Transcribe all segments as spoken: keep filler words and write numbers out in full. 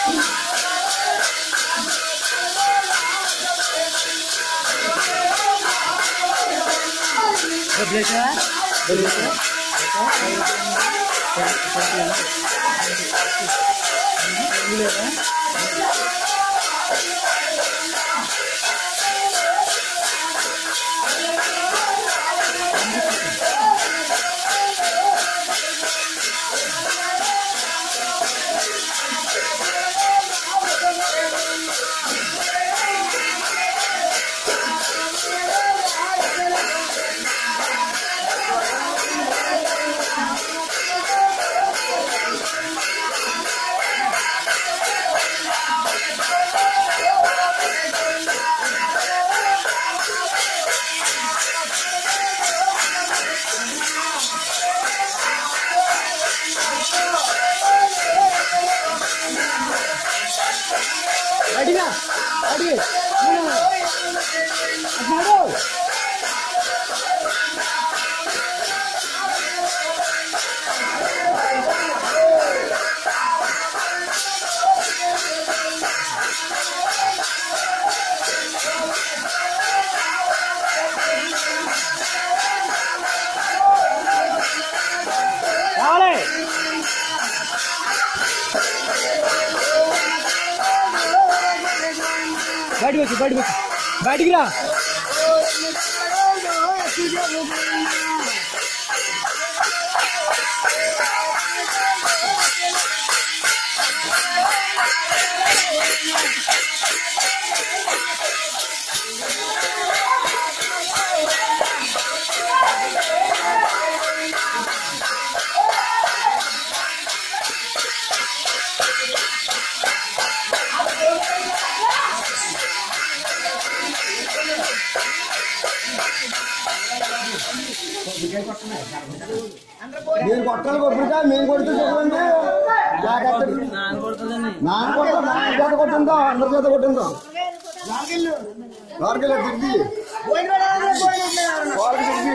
Beleza? Beleza? Adiga, adiga, Asmado. Dale. बैठ गया बैठ गया बैठ गया మీరు కొట్టాలి కొబ్బరికా మేము కొడితే చూడండి నాన్న కొట్ట నాన్న చేత కొట్టిందో అందరి చేత కొట్టిందో వారికి తిరిగి వారికి తిరిగి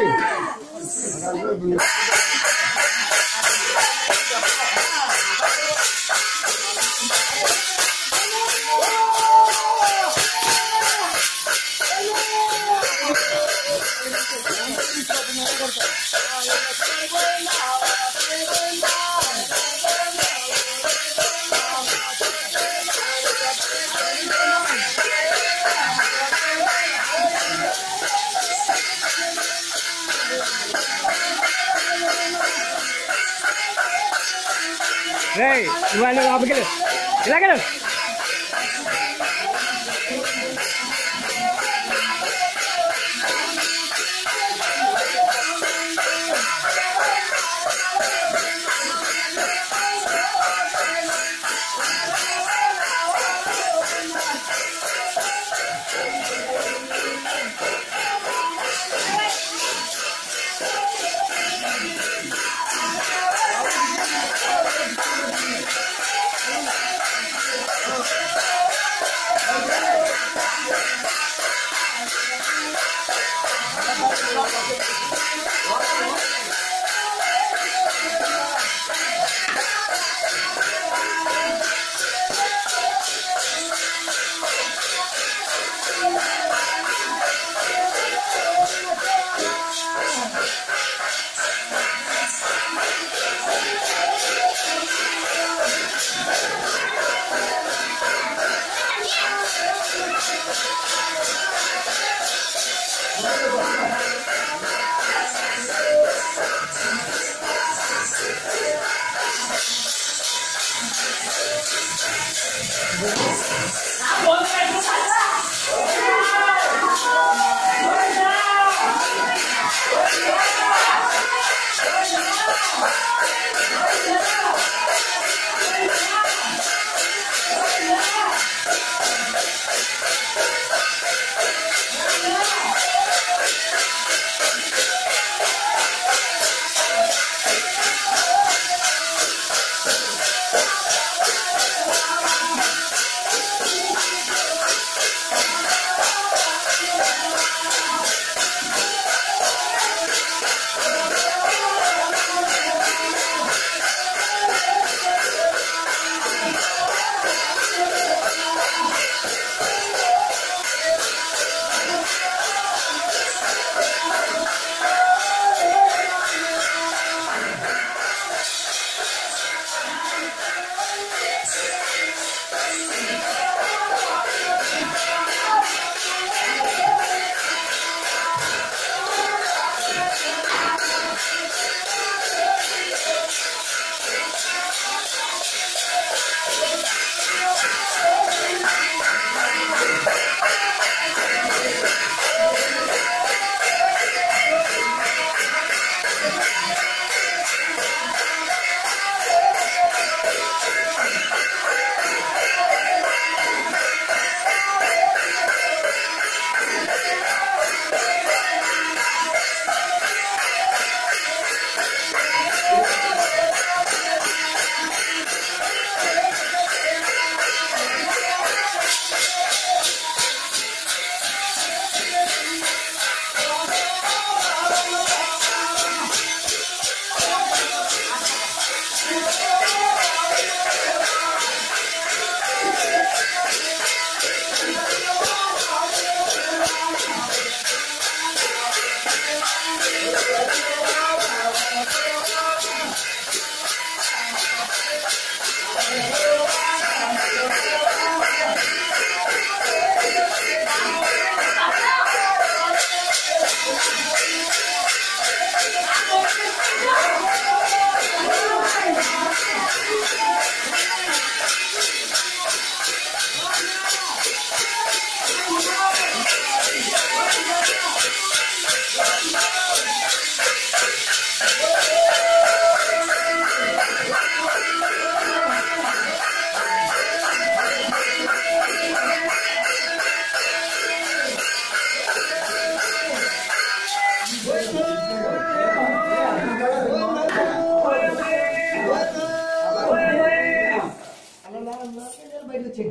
Hey, you want to go up again? You like it? బయటకు వచ్చేయండి.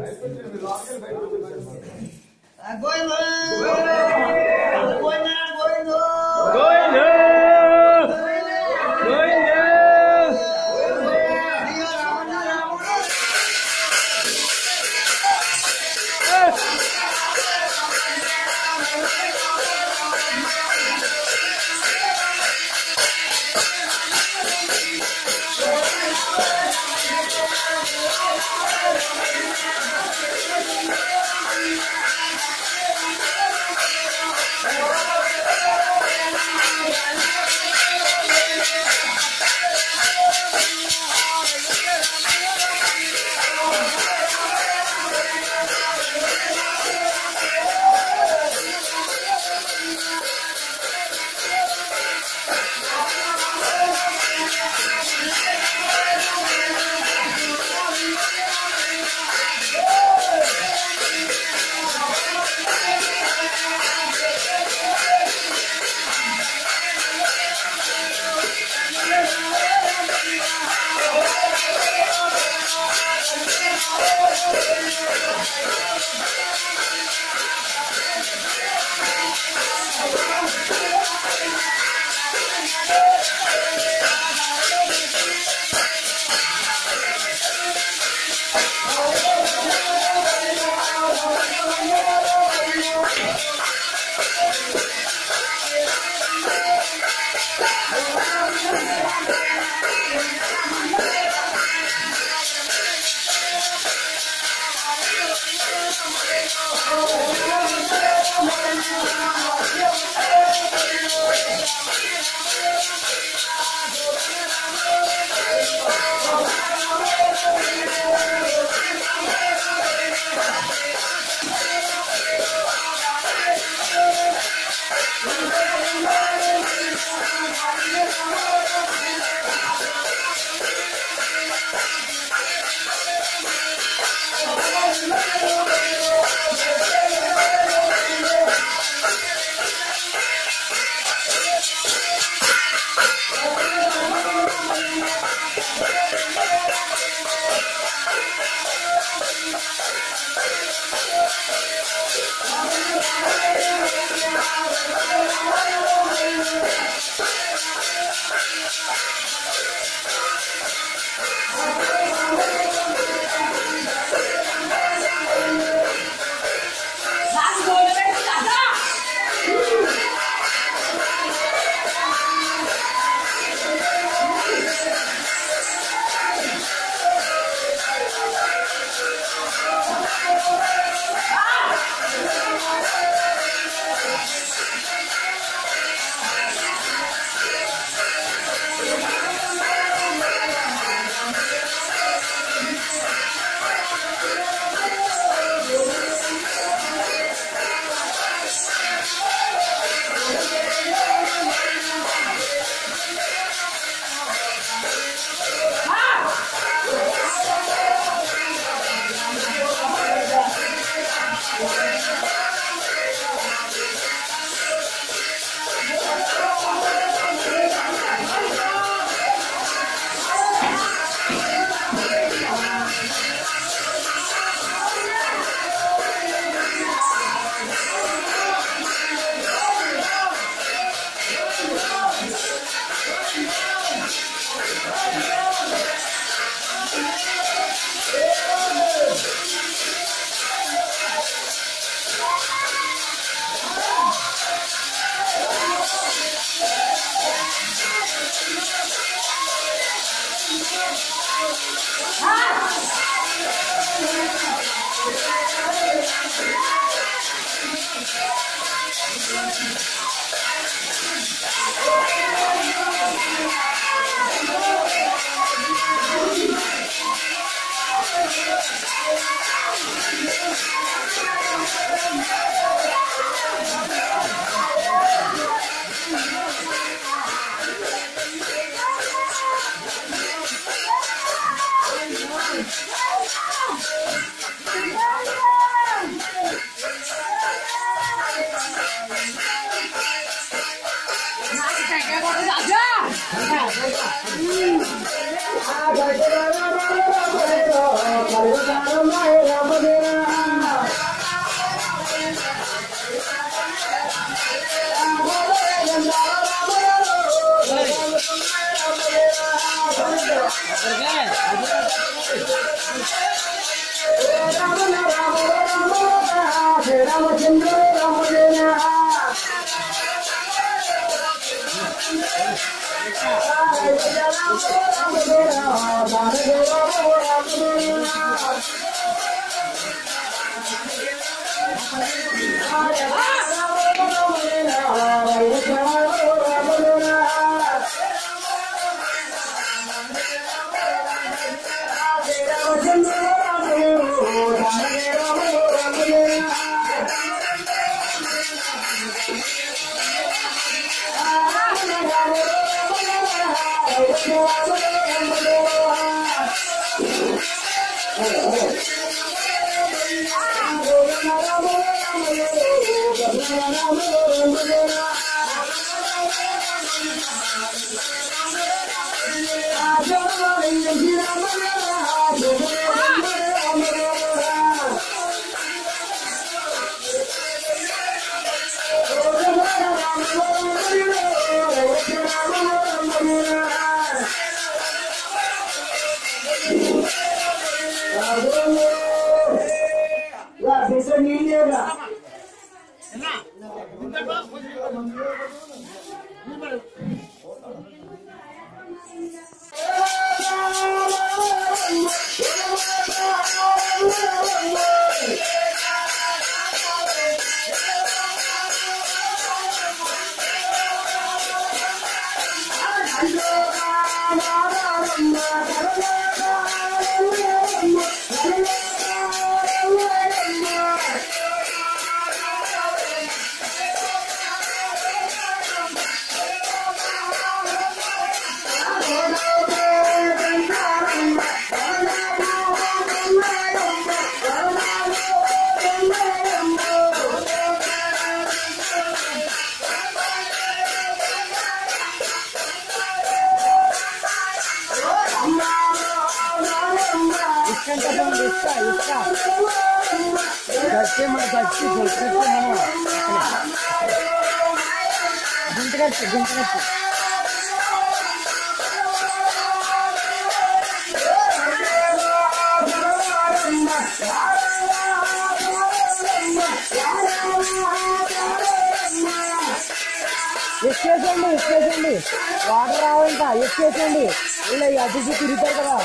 ఎక్కేసండి ఎక్కేసండి వాటర్ రావంట ఎక్కేసండి ఇలా అతిథి తిరుగుతారు కదా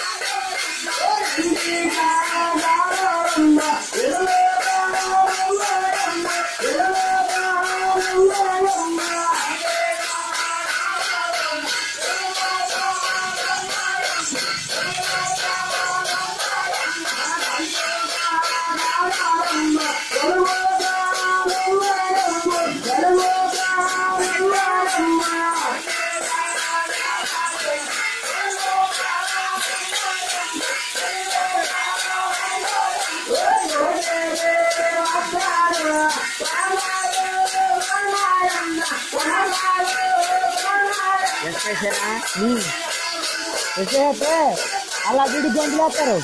ఎక్కేస్తే అలా వీడి గంటలు వేస్తారు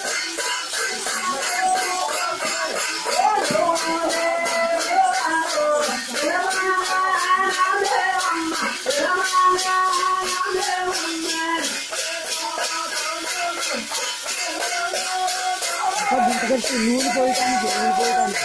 గుంటకొచ్చి నూనె పోయటానికి నూనె పోయటానికి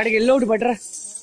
ఆడికి వెళ్ళి ఒకటి పట్టరా.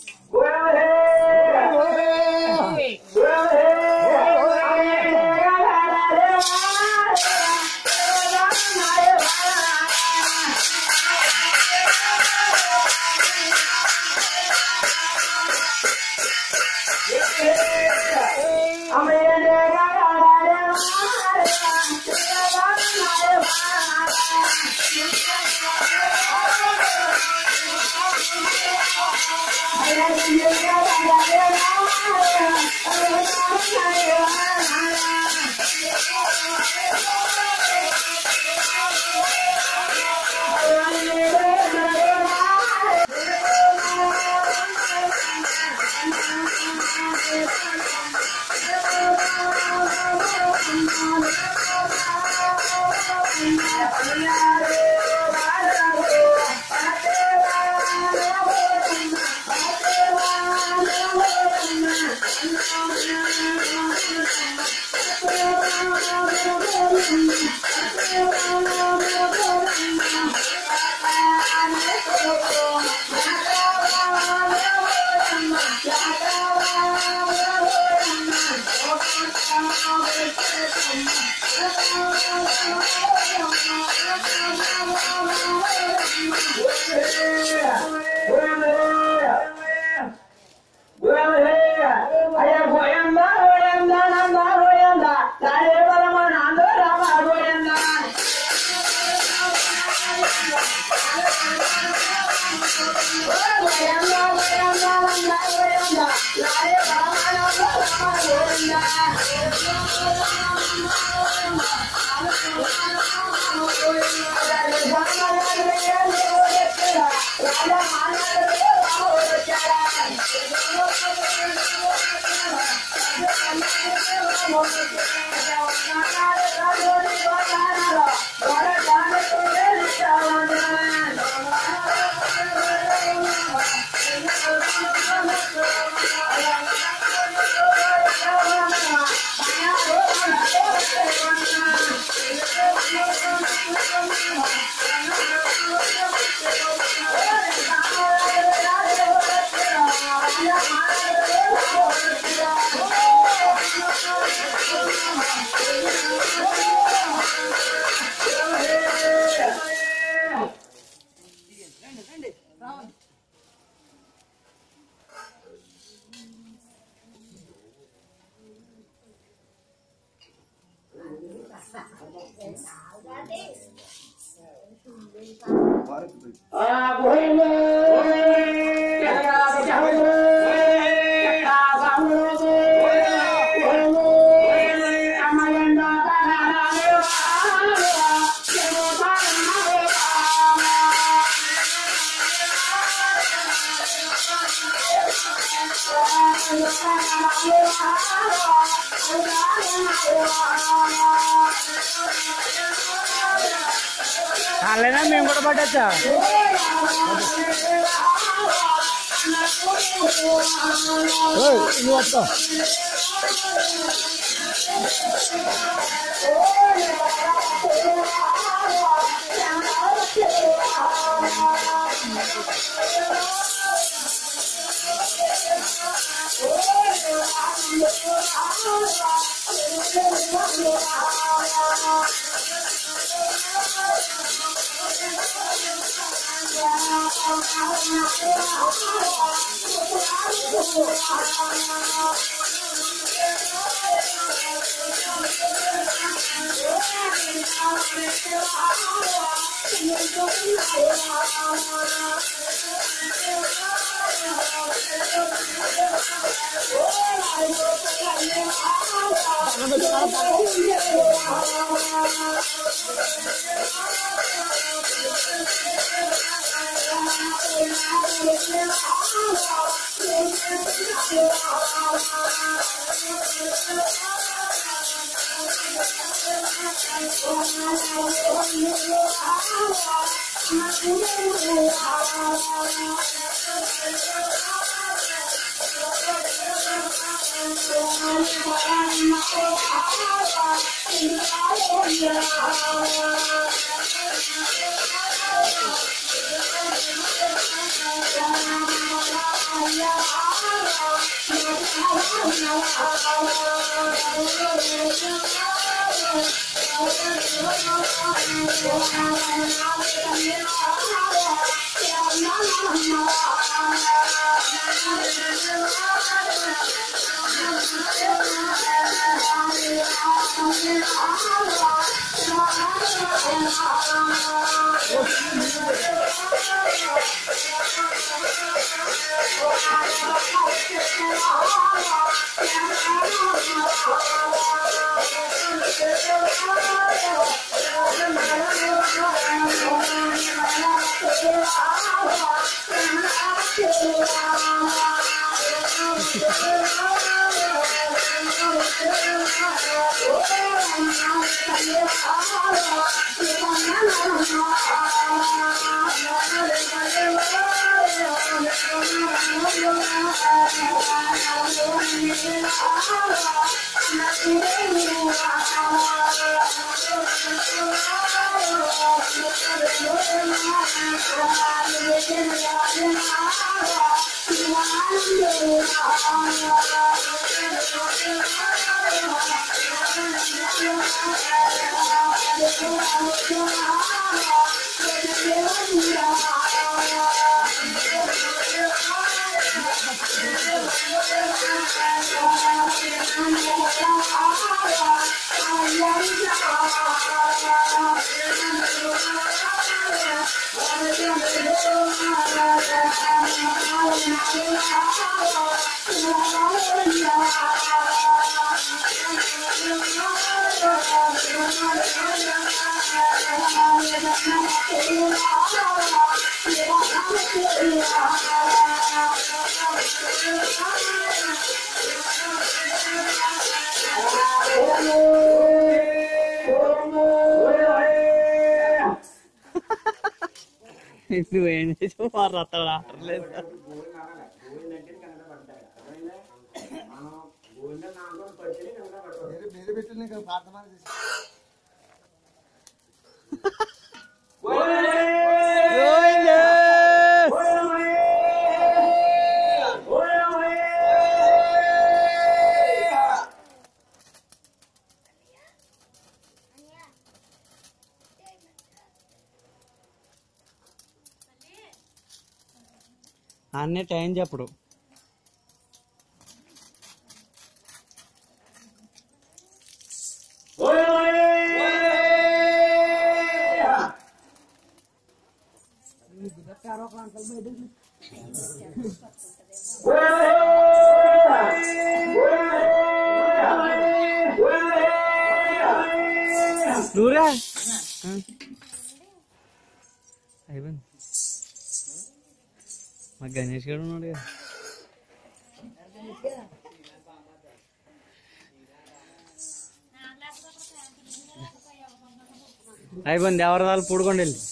అలానే మేము కూడా పట్టచ్చా నువ్వు వస్తా Thank you. నువ్వేం చేసావు వారు రత్తాడు ఆటలేదు అన్నీ టైం చెప్పడు నూరా అయిపోయింది మా గణేష్ గారు ఉన్నాడు కదా అయిపోయింది ఎవరి వాళ్ళు పూడుకోండి వెళ్ళి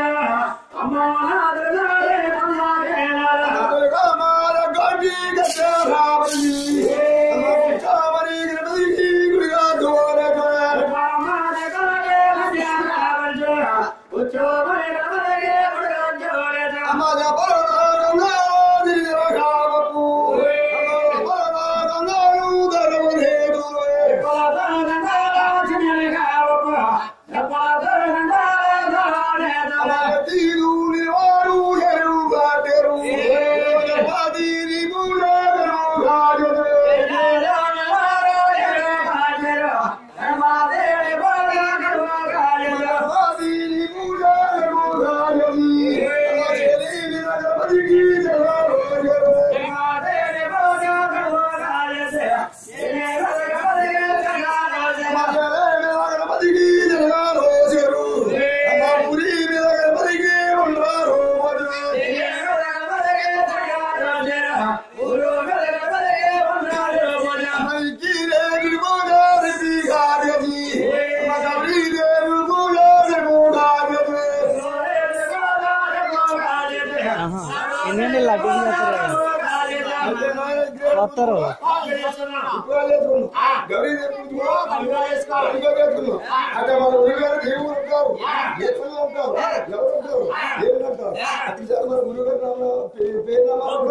Get వస్తారు అంటే మన గురుగారు దేవుడు ఉంటారు ఎత్తులు ఉంటారు ఎవరు ఉంటారు దేవుడు అంటారు అతిసారి మన గురుగారు పేరు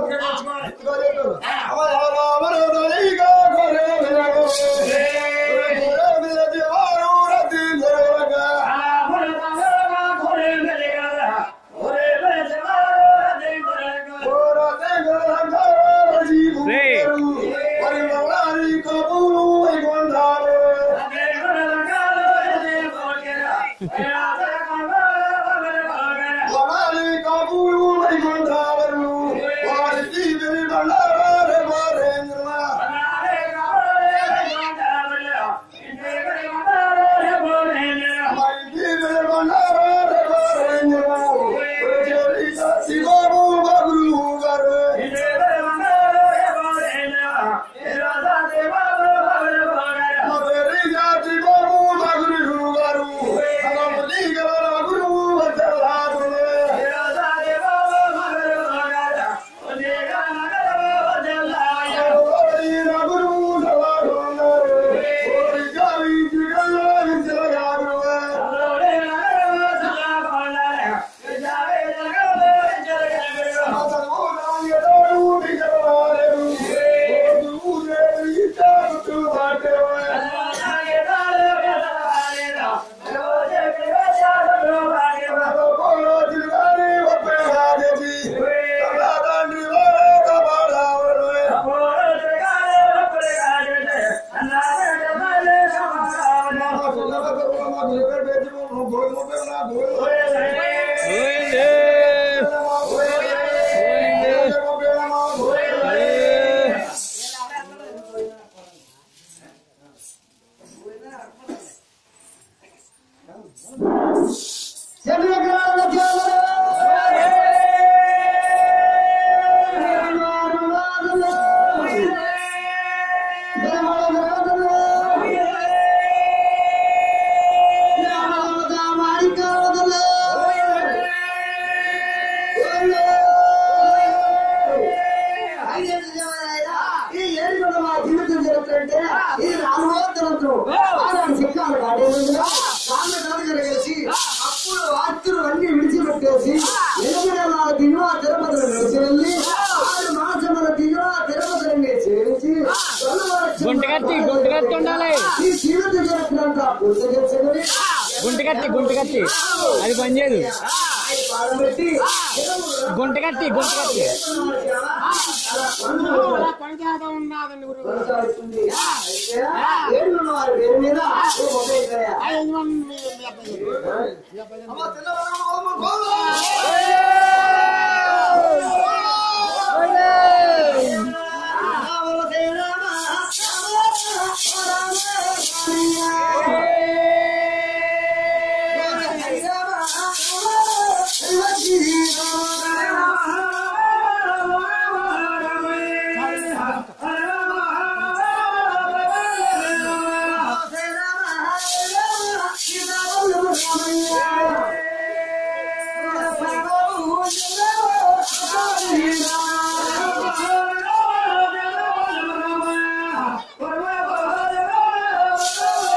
గుంటగట్టి గుంటగట్టి ఉండాలి గుంటగట్టి గుంటగట్టి అది పనిచేయదు గుంటగట్టి గుంటగట్టి Oh,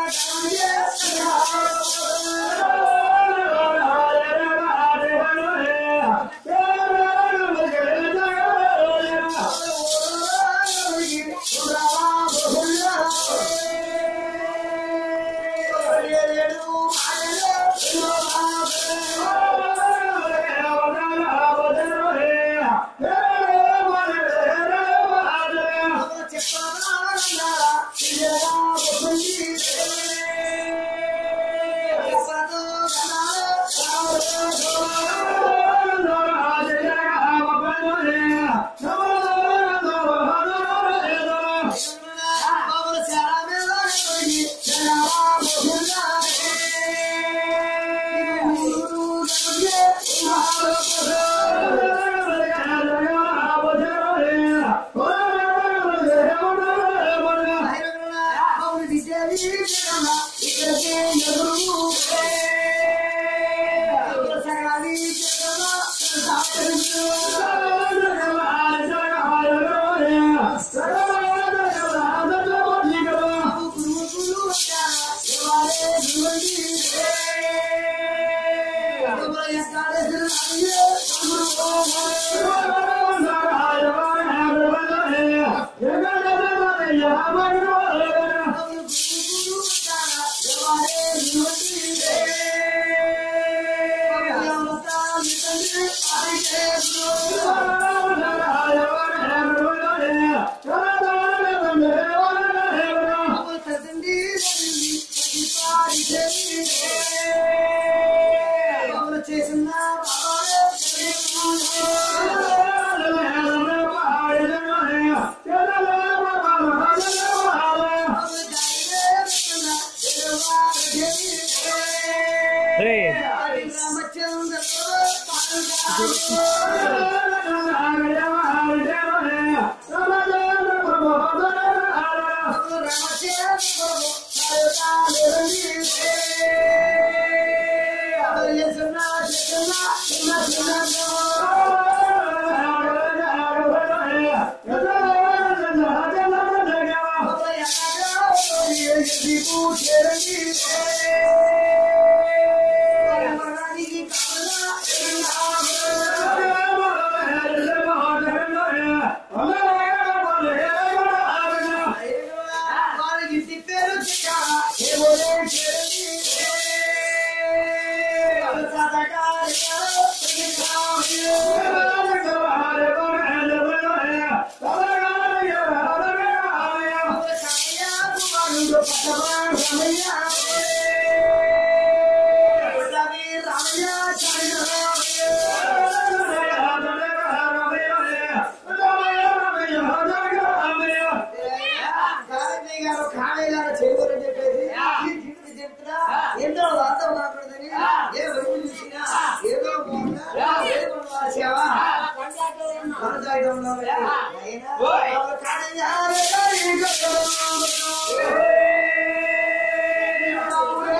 Yeah.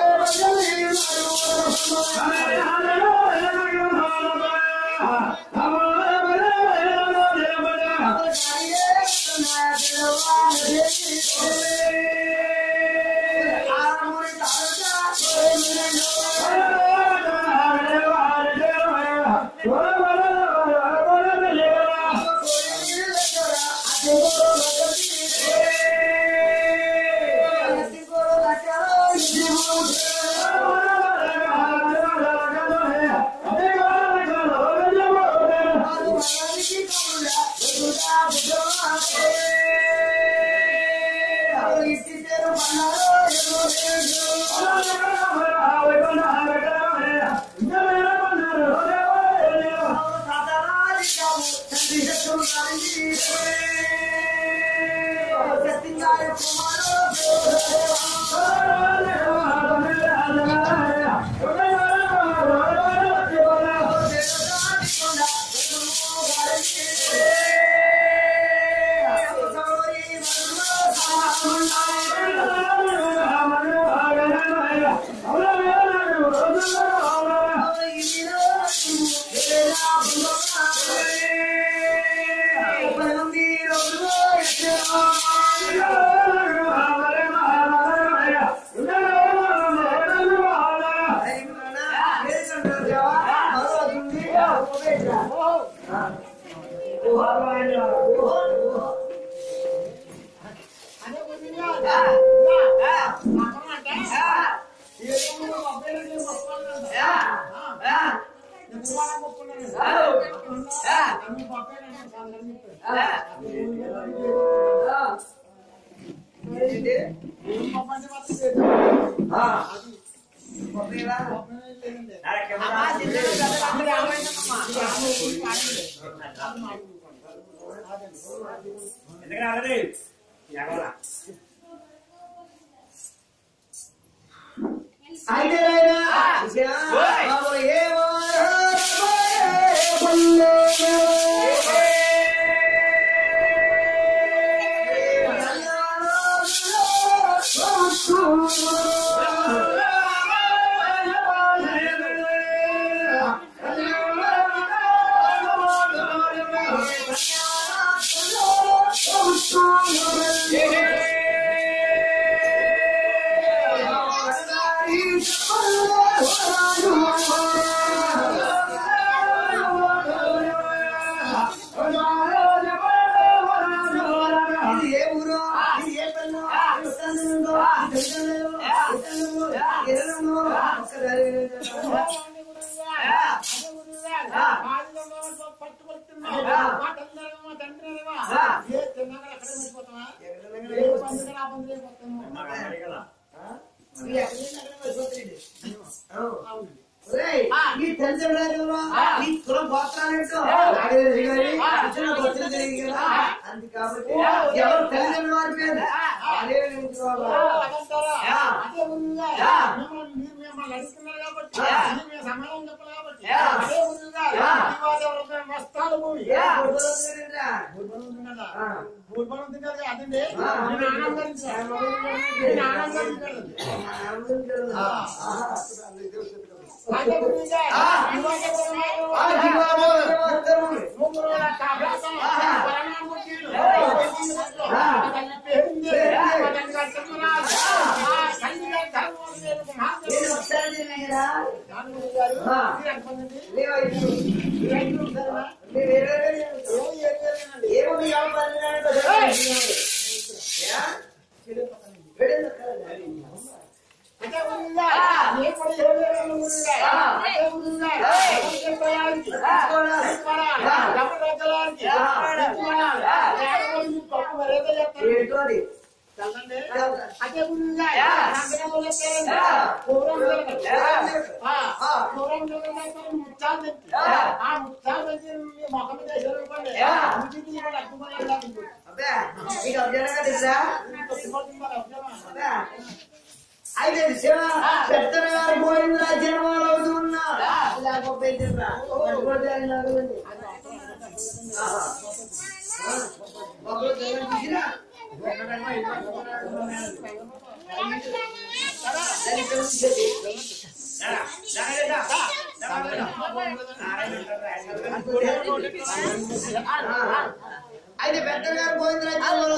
అయితే పెద్దగా గోవిందరాజు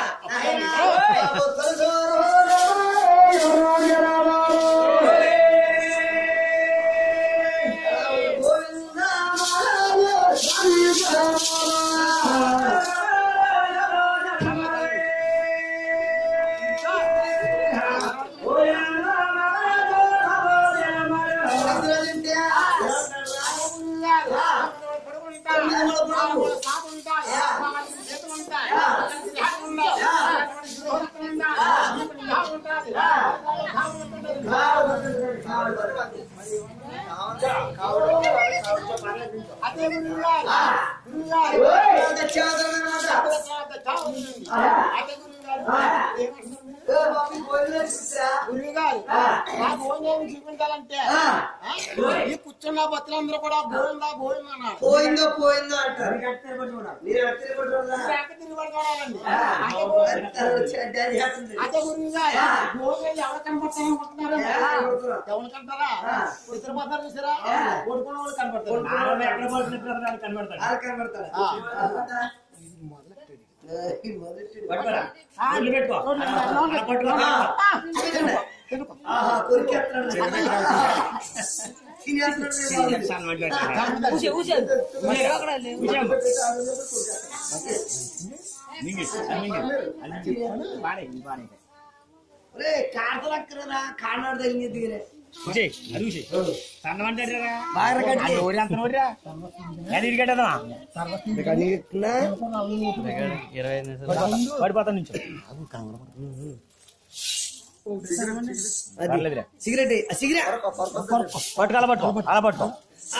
చూపించాలంటే ఈ కూర్చున్న భక్తులందరూ కూడా పోయిందా పోయిందా పోయిందో పోయిందో అంటారు. అదే గురువుగా భోజనం ఎవరు కనపడతారనుకుంటున్నారు? ఎవరు కంటారా? ఇద్దరు పోతారు చూసారా? కొడుకున్న వాళ్ళు కనపడతారు కనపడతారు కార్తలక్కరా కానాడు తగిలి దిగలే పడిపోతా నుంచి సిగరెట్ సిగరెట్ పట్టుకు అలా పట్టుకో అలా పట్టుకో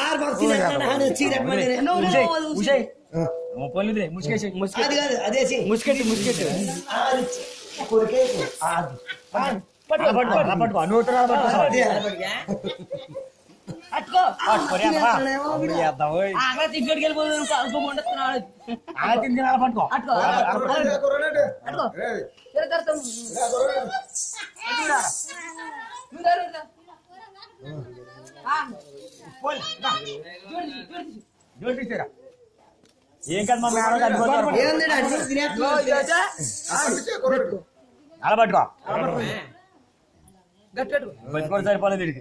ముసుకేసి అదే ముసుకెట్టి ముసుకెట్టి పట్టుకో నూట ఏం కదా మా మేడం అలా పట్టుకో పట్టుకోవడం సరిపోలేదు వీడికి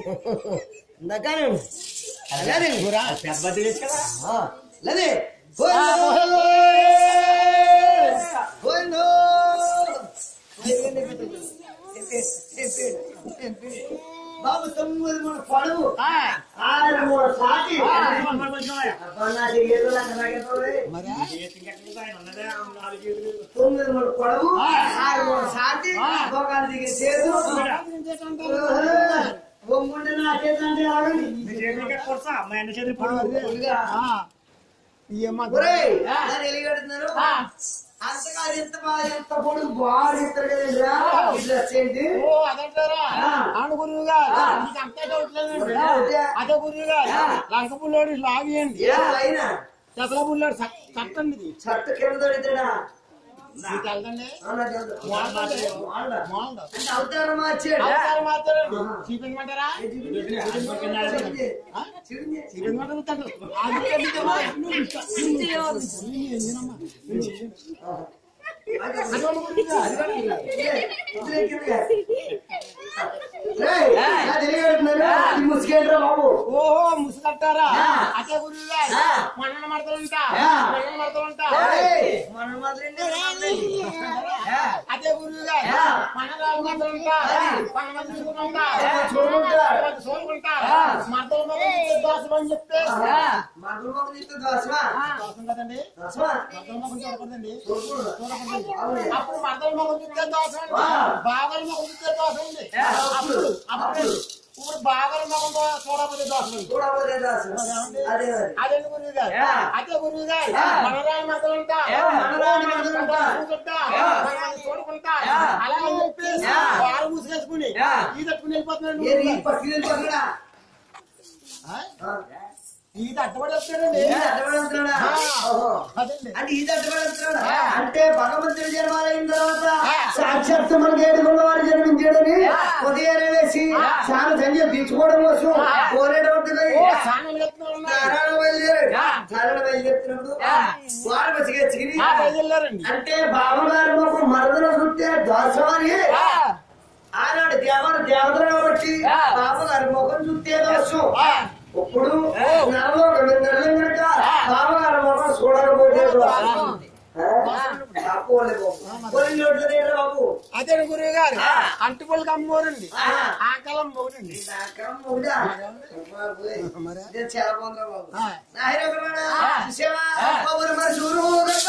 బాబు తొమ్మిది మూడు పొడవు ఆరు మూడు సాటి తొమ్మిది మూడు పొడవు ఆరు మూడు సాటి భోగాలు దిగే చేతు బొమ్ముంటే నా చేతి అంటే ఎలిగడుతున్నారు అంతకాదు ఎంత బాగా ఎంత పొడుగు బాగా ఇస్తారు కదా ఏంటి అవును గురువు గారు అదే గురువు గారు లంక పుల్లోడు లాగియండి చెతల పుల్లోడు చట్టండి చట్ట కింద దొరికితేడా మీకు వెళ్దండి అవతారం మార్చాడు మాట్లాడండి చూపించమంటారా ముసుకేంట్రా బాబు ఓహో ముసుకట్టారా అదే గురువు గారు మన్న మడతలుంటా మన్న మడతలుంటా అదే గురువు గారు మన రాజు మడతలుంటా మన మంది చూసుకుంటా చూసుకుంటా మడతలు దోషం అని చెప్తే దోషం కదండి మడతల మొక్కలు చూడకూడదండి చూడకూడదండి అప్పుడు మడతల మొక్కలు చూస్తే దోషం అండి బాగా మొక్కలు చూస్తే దోషం అండి అప్పుడు అప్పుడు ఇప్పుడు బాగా మొక్కలు చూడకపోతే దోషం అండి అదే గురువు గారు అదే గురువు గారు మనరాని మడతలు ఉంటా చూసుకుంటా చూడుకుంటా అలా అని చెప్పేసి వారు మూసుకేసుకుని ఈ తట్టుకుని వెళ్ళిపోతున్నాడు ఈత అడ్డపడి వస్తాడండి అంటే ఈత అడ్డపడి వస్తున్నాడా అంటే భగవంతుడు జన్మాలైన తర్వాత సాక్షాత్ మనకి ఏడుకున్న వారు జన్మించాడని ఉదయాన్నే వేసి చాలా సంజయ్ తీర్చుకోవడం కోసం కోరేటప్పుడు ధారాళ బయలుదేరాడు ధారాళ బయలుదేరుతున్నప్పుడు వారు బసిగెచ్చుకుని అంటే బావగారు మాకు మరదలు చూస్తే దోషమని ఆనాడు దేవర దేవతలు కాబట్టి బావగారి ముఖం చూస్తే దోషం ఇప్పుడు నెలలో నెలలు కనుక బావగారి ముఖం చూడకపోతే బాబు అదే గురువు గారు అంటుపల్లికి అమ్మోరండి ఆకలం మొగుడండి చాలా బాగుందా బాబు మరి చూడు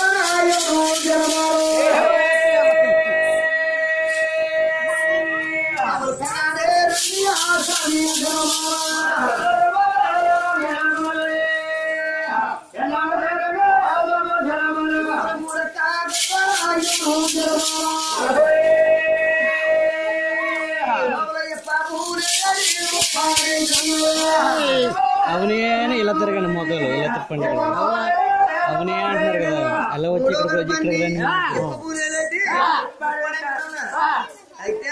అవునే అని ఇలా తిరగండి మొక్కలు ఇలా తిప్పండి అవునే అంటున్నారు కదా అలా వచ్చి ఇక్కడ ప్రాజెక్ట్ అయితే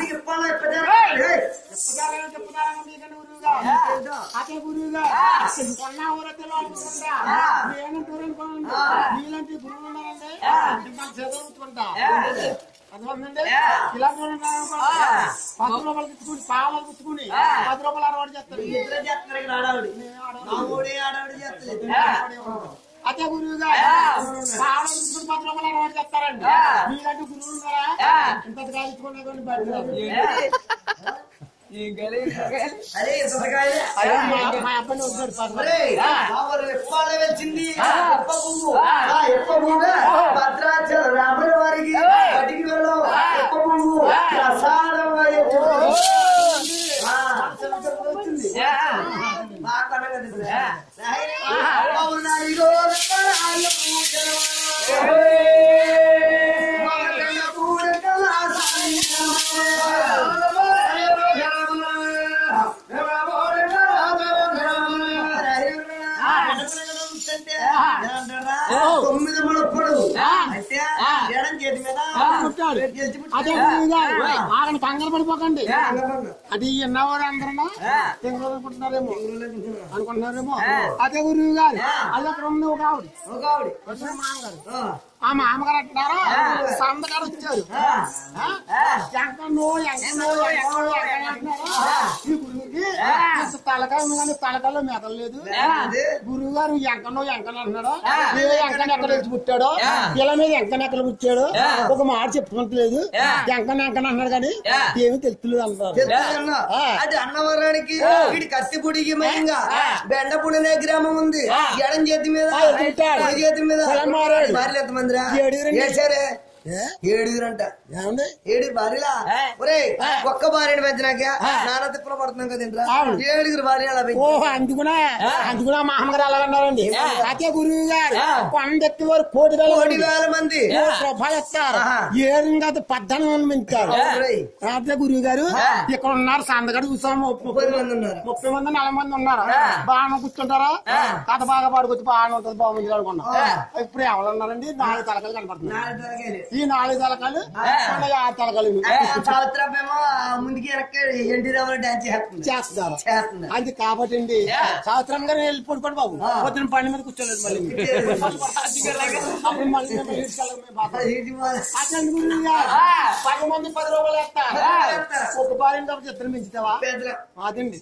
అదే గురువుగా కొన్నా ఊరద్దలో అనుకుంటా నేనంటారు అనుకోండి నీలాంటి గురువులు ఉన్నారండి చదువుకుంటా అర్థమైందండి ఇలాంటి పది రూపాయలు పుచ్చుకుని పావులు పుచ్చుకుని పది రూపాయలు అరవాడు చేస్తారు ఇద్దరు చేస్తున్నారు ఇక్కడ ఆడవాడి ఆడవాడి ఆడవాడి చేస్తారు అదే గురువుగా పావులు పుచ్చుకుని పది రూపాయలు అరవాడు చేస్తారండి మీలాంటి గురువులు ఉన్నారా ఇంత కాల్చుకునే కొన్ని బయట అరే సొరకాయలే మా అబ్బాయిని వద్దాడు వచ్చింది ఎప్ప పువ్వు ఆ ఎప్ప పువ్వుగా భద్రాచల రాముల వారికి బటికి వెళ్ళం ఎప్ప పువ్వు ప్రసాదం వచ్చింది మా కనగా తొమ్మిది మూడు పొడవు అయితే ఎడం చేతి మీద ఆగని కంగారు పడిపోకండి అది ఎన్నవారు అందరూ తెంగులు అనుకుంటున్నారేమో అనుకుంటున్నారేమో అదే గురువు గారు అది అక్కడ ఉంది ఒక ఆవిడ ఒక ఆవిడ మామగారు ఆ మామగారు అంటున్నారా సందగారు వచ్చారు ఎంకనో ఎంకనో ఎంకనో అంటున్నారా ఈ గురువుకి తలకాయ కానీ తలకాయలో మెదలు లేదు గురువు గారు ఎంకనో ఎంకనో అంటున్నాడు ఏ ఎంకన ఎక్కడ వచ్చి పుట్టాడో ఇలా మీద ఎంకన ఎక్కడ పుట్టాడు ఒక మాట చెప్పుకుంటలేదు ఎంకన ఎంకన అన్నాడు కానీ ఏమి తెలుస్తలేదు అంటారు అది అన్నవరానికి వీడి కత్తిపూడికి మయంగా బెండపూడి గ్రామం ఉంది ఎడం చేతి మీద చేతి మీద భార్య ఎంతమందిరా సరే ఏడుగురంట ఏడుగురు భార్యలా ఒరే ఒక్క భార్యని పెంచినాక నాన్న తిప్పలు పడుతున్నాం కదండి ఏడుగురు భార్య అలా ఓ అందుకున్నా అందుకున్నా మామగారు అలాగన్నారండి అదే గురువు గారు కొండెత్తి వారు కోటి వేల కోటి వేల మంది రూపాయలు ఇస్తారు ఏడు కాదు పద్దెనిమిది మంది పెంచారు అదే గురువు గారు ఇక్కడ ఉన్నారు సందగడ చూసాము ముప్పై మంది ఉన్నారు ముప్పై మంది నలభై మంది ఉన్నారు బాగా కూర్చుంటారా కథ బాగా పాడుకొచ్చి బాగానే ఉంటుంది బాగుంది అనుకున్నాం ఇప్పుడు ఎవరు ఉన్నారండి నాలుగు తలకాయలు కనపడుతున్నాయి ఈ నాలుగు తలకాలు ఆరు తలకాలు సావిత్రమేమో ముందుకి ఎన్టీ రామారావు డాన్స్ చేస్తున్నారు అది కాబట్టి అండి సంవత్సరం గారు వెళ్ళి పడుకోండి బాబు పొద్దున పని మీద కూర్చోలేదు మళ్ళీ అప్పుడు మళ్ళీ పది మంది పది రూపాయలు వేస్తారు ఒక భార్య కాబట్టి ఇద్దరు పెంచుతావా అదండి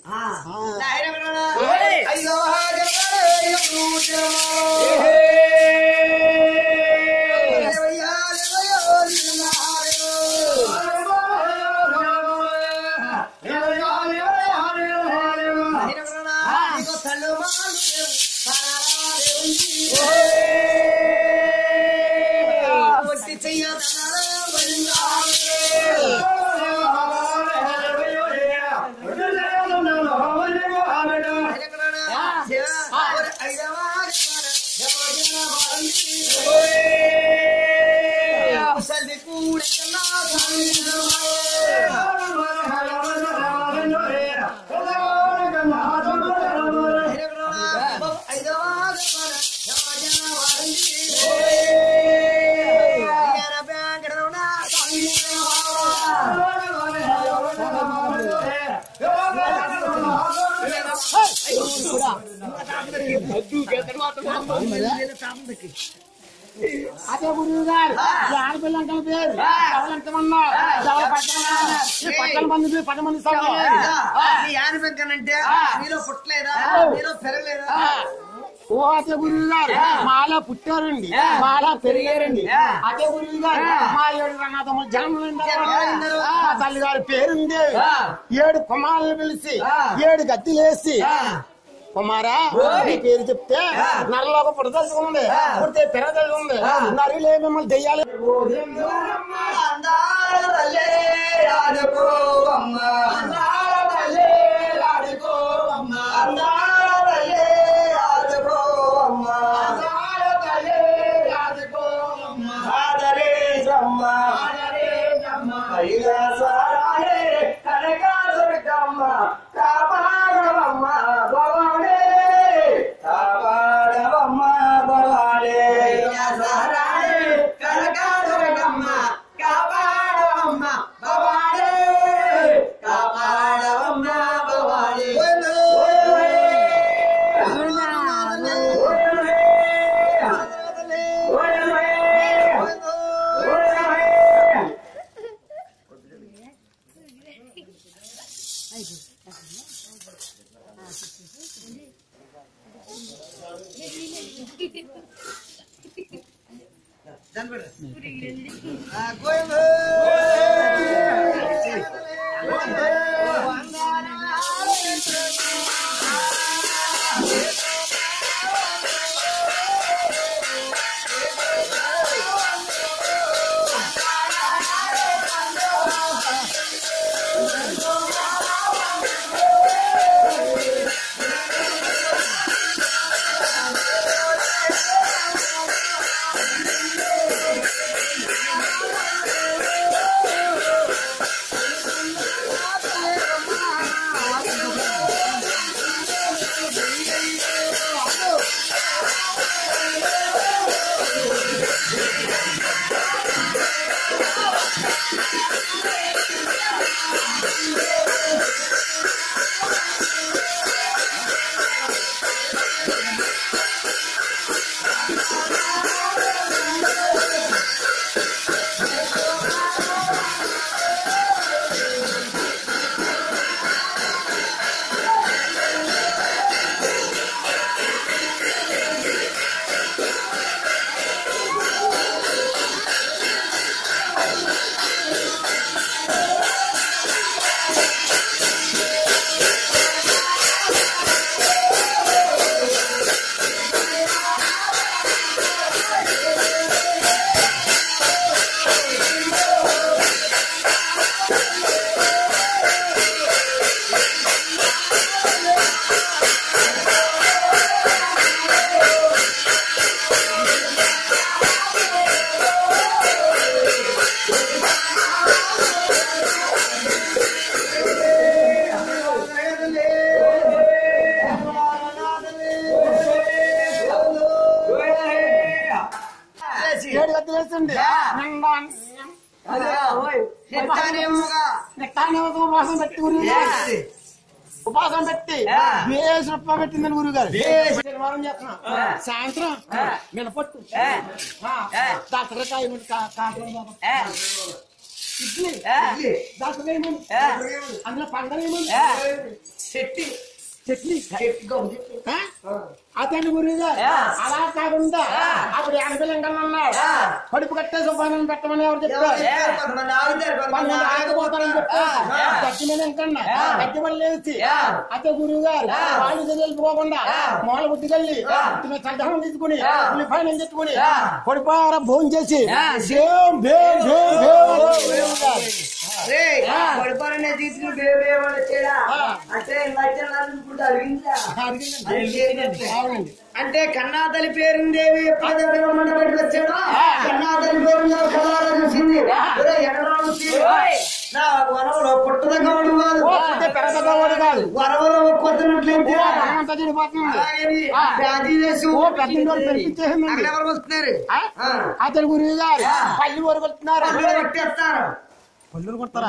అదే గురువు గారు ఆడపిల్ల అంటే పేరు ఎవరంతమన్నా పక్కన మంది పది మంది ఆడపిల్లనంటే మీలో పుట్టలేదా మీలో పెరగలేదా ఓ అదే గురువు గారు మాలా పుట్టారండి మాలా పెరిగారండి అదే గురువు గారు మా ఏడు రంగతమ్ములు జన్మలు తల్లి గారి పేరుంది ఏడు కుమారులు పిలిచి ఏడు గద్దెలేసి కుమారా నీ పేరు చెప్తే నరలోక పుడదలుచు ఉంది పుడితే పెరదలుచు ఉంది నరులే మిమ్మల్ని దెయ్యాలి ఏడు గద్దలు వేస్తుంది ఉపాసం పెట్టి గురువు ఉపాసం పెట్టి వేసి రూపాయలు పెట్టిందని గురువు గారు శనివారం చేస్తున్నాం సాయంత్రం మినపట్టు దసరకాయ ఇడ్లీ దసరా అందులో పండుగ చెట్టి చట్నీ అతని గురిగా అలా కాకుండా అప్పుడు ఎనభై లింగం అన్నాడు కడుపు కట్టే సుబ్బానం పెట్టమని ఎవరు చెప్పారు ఆగిపోతారని చెప్పారు గట్టి మీద ఇంకన్నా గట్టి పని లేచి అతే గురువు గారు వాళ్ళు వెళ్ళిపోకుండా మూల బుద్ధికెళ్ళి చద్దనం తీసుకుని ఉల్లిపాయలు చెట్టుకుని కొడిపార భోజనం చేసి కొడిపారనే తీసుకుని అంటే అంటే కన్నా తల్లి పేరుందేవి పెట్టుకు వచ్చాడు కన్నా తల్లి పేరు కళ్ళారా చూసింది నా వరంలో పుట్టదగ్గవాడు కాదు పెద్దవాడు కాదు వరవలో కొత్తనట్లయితే వస్తున్నారు అతని గురువు గారు పల్లి వరకు వస్తున్నారు పట్టేస్తారు పళ్ళు కొడతారా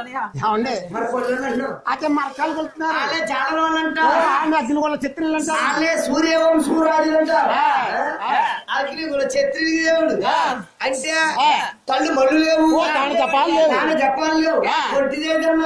అతే మరకాలు కొడుతున్నారు చాలా వాళ్ళు అంటారు అగ్ని వాళ్ళ చిత్రులు అంటారు సూర్యవం సూర్యాజులు అంటారు అగ్ని కూడా ఛత్రి దేవుడు అంటే కళ్ళు మళ్ళు లేవు జపాలు లేవు జపాలు లేవు ఒంటి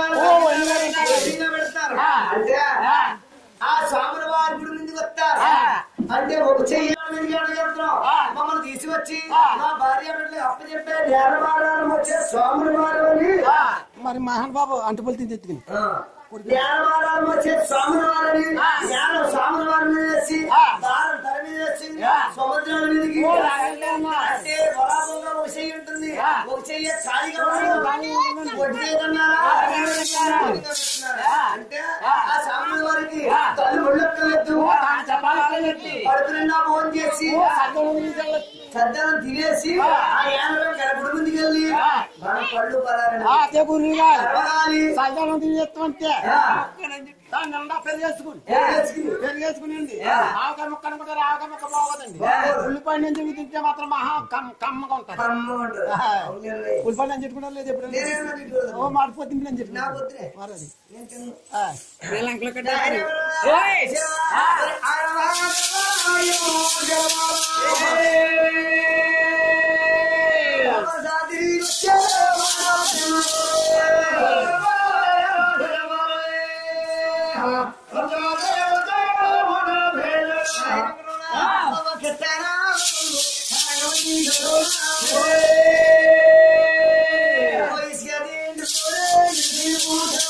పెడతారు అంటే ఆ స్వాముల వారి గుడి నుంచి వస్తారు అంటే ఒక చెయ్యి చెప్తున్నాం మమ్మల్ని తీసుకొచ్చి మా భార్య బిడ్డలు అప్ప చెప్పే నేరమారాలు వచ్చే స్వాముల వారు అని మరి మహాన్ బాబు అంటుపల్లి తెచ్చుకుని నేరమారాలు వచ్చే స్వాముల వారిని నేను స్వాముల వారిని వేసి దారం ధర మీద వేసి సముద్రం మీదకి అంటే బలాభంగా ఒక చెయ్యి ఉంటుంది ఒక చెయ్యి ఖాళీగా అంటే ఆ స్వాముల వారికి తల్లి ఒళ్ళెక్కలేదు పడుతున్నా ఫోన్ చేసి సద్దనం తినేసి ఆ ఏళ్ళ గడపడి ముందుకు వెళ్ళి మన పళ్ళు పడాలి సద్దనం తినేస్తుంటే పెరిగేసుకుని పెరిగేసుకుని ఆవకాయ ముక్క అనుకుంటారు ఆవకాయ ముక్క బాగోదండి ఉల్లిపాయ నుంచి తింటే మాత్రం మహా కమ్మగా ఉంటారు ఉల్లిపాయలు అని చెప్పుకుంటారు లేదు ఎప్పుడు ఓ మాడిపోతుంది అని చెప్పి శ్రీలంకలో కట్టారు Oh,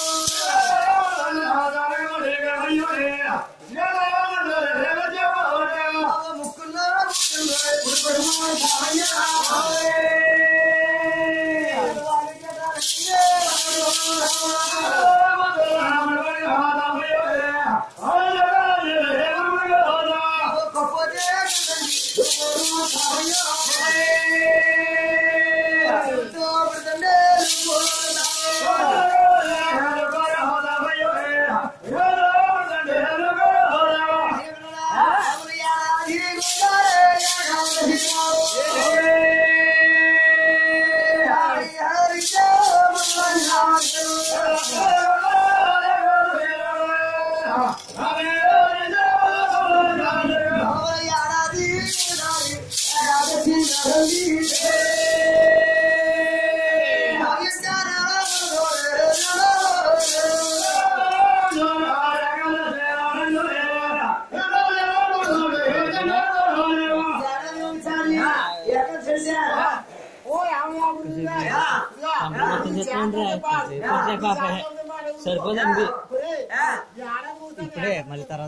సరిపోదండి ఇప్పుడే మళ్ళీ తర్వాత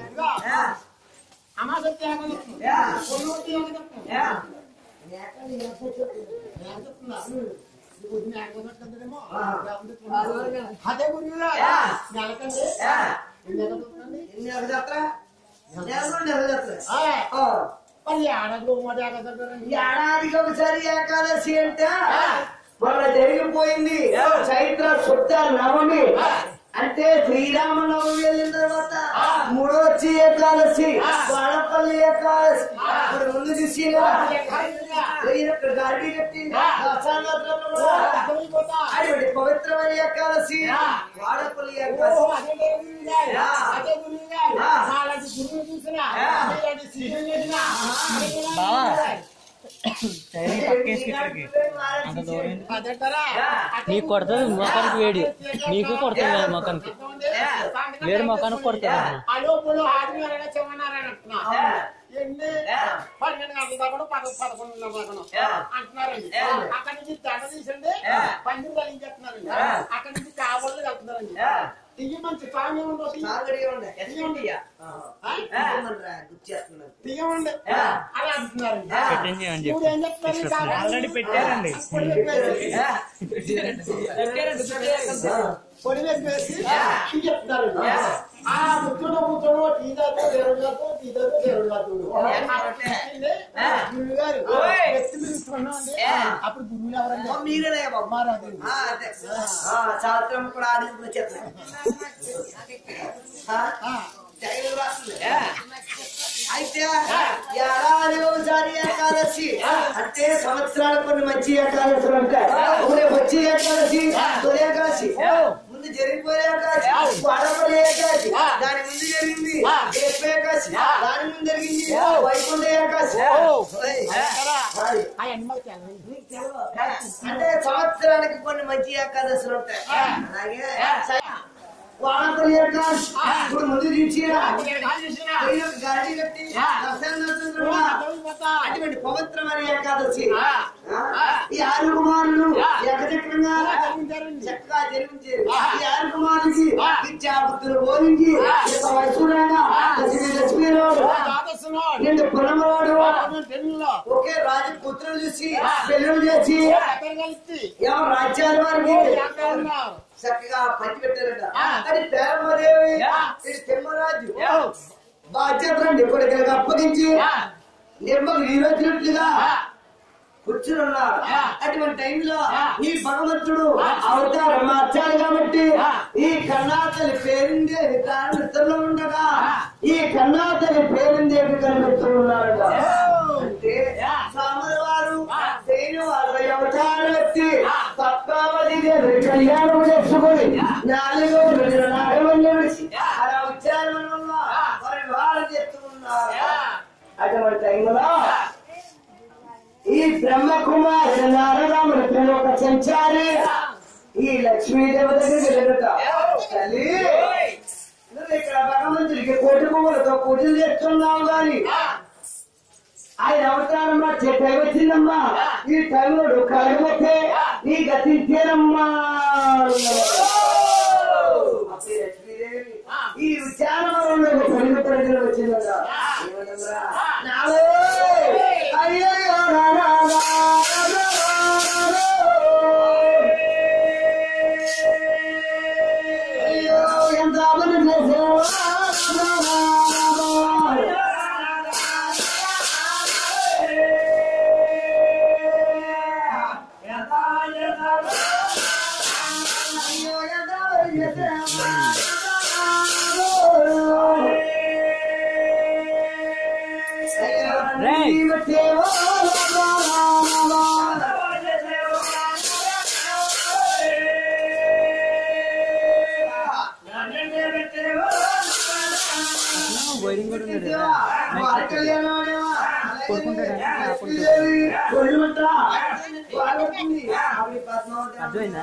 అదే గురువులా ఏడాదికి ఒకసారి ఏకాదశి అంటే మొన్న జరిగిపోయింది చైత్ర శుద్ధ నవమి అంటే శ్రీరామ నవమి వెళ్ళిన తర్వాత మూడో వచ్చి ఏకాదశి వాడపల్లి ఏకాదశి ఇప్పుడు ముందు చూసి గాడి కట్టి అది పవిత్రమైన ఏకాదశి వాడపల్లి ఏకాదశి పక్కేసి ఇక్కడికి అంత దూరం నీకు కొడుతుంది మొఖానికి వేడి నీకు కొడుతుంది కదా మొఖానికి వేడి మొఖానికి కొడుతుంది పన్నెండు గంటల దాకా పదకొండున్నర దాకా అంటున్నారండి. అక్కడి నుంచి దండ తీసండి పందిరి కలిగించేస్తున్నారండి. అక్కడి నుంచి కాబోళ్ళు కలుపుతున్నారండి. తియ్యి మంచి స్వామి తీయమండి అలా అంటున్నారండి. ఆల్రెడీ పెట్టారండి పొడి వేసి చెప్తారండి. ఆ ముచ్చుడు ముచ్చుడు టీదాతో దేవుడుగాతో టీదాతో దేవుడుగాతుడు గురువు గారు తీసుకున్నామండి. అప్పుడు గురువులు ఎవరండి? మీరే మారాదండి. శాస్త్రం కూడా ఆడి చెప్తాను అయితే ఏడాది ఒకసారి ఏకాదశి అంటే సంవత్సరాలు కొన్ని మంచి ఏకాదశులు ఉంటాయి. ఒకరే వచ్చి ఏకాదశి తొలి ఏకాదశి ముందు జరిగిపోయే ఏకాదశి వాడపల్లి ఏకాదశి దాని ముందు జరిగింది ఏపీ ఏకాదశి దాని ముందు జరిగింది వైకుంఠ ఏకాదశి. అంటే సంవత్సరానికి కొన్ని మంచి ఏకాదశులు ఉంటాయి. అలాగే వాడపల్లి ఏకాదశి ఇప్పుడు ముందు చూసి గాడి కట్టి అటువంటి పవిత్రమైన ఏకాదశి ఈ ఆరు కుమారులు ఏకచక్రంగా చక్కగా జరిగించారు. ఈ ఆరు కుమారులకి విద్యాబుద్ధులు బోధించి వయసుడైనా లక్ష్మీరాడు రెండు పునమరాడు ఒకే రాజపుత్రులు చూసి పెళ్లి చేసి ఎవరు రాజ్యాల వారికి చక్కగా పంచి పెట్టారట. అది పేరమ్మదేవి తిమ్మరాజు బాధ్యతలండి కొడుకులకు అప్పగించి నిర్మలు ఈరోజునట్లుగా కూర్చుని ఉన్నారు. అటువంటి టైంలో ఈ భగవంతుడు అవతారం మార్చాలి కాబట్టి ఈ కన్నాతలి పేరుందేవి నిద్రలో ఉండగా ఈ కన్నాతలి పేరుందేవి కనిపిస్తూ ఉన్నారట. అంటే స్వాముల వారు వారు అవతారం ఎత్తి పద్మావతి దేవి కళ్యాణం చేసుకుని నాలుగో నాగవల్లి విడిచి అలా ఉచ్చారణంలో వారి వివాహం చేస్తూ ఉన్నారు. అటువంటి టైంలో ఈ బ్రహ్మకుమారి నారదాముని ఒక సంచారి ఈ లక్ష్మీదేవి దగ్గరికి వెళ్ళట. తల్లి ఇక్కడ భగవంతుడికి కోటి పువ్వులతో పూజలు చేస్తున్నావు గాని ఆయన అవతారం వచ్చే టైం వచ్చిందమ్మా. ఈ టైంలో కలగపోతే నీ గతించేనమ్మా. ఈ విచారంలో పరిగెత్తడం వచ్చిందమ్మా. అయ్యో ఎంత అమలు చేసే వైరింగ్ కూడా ఉన్నాడు అర్థమైందా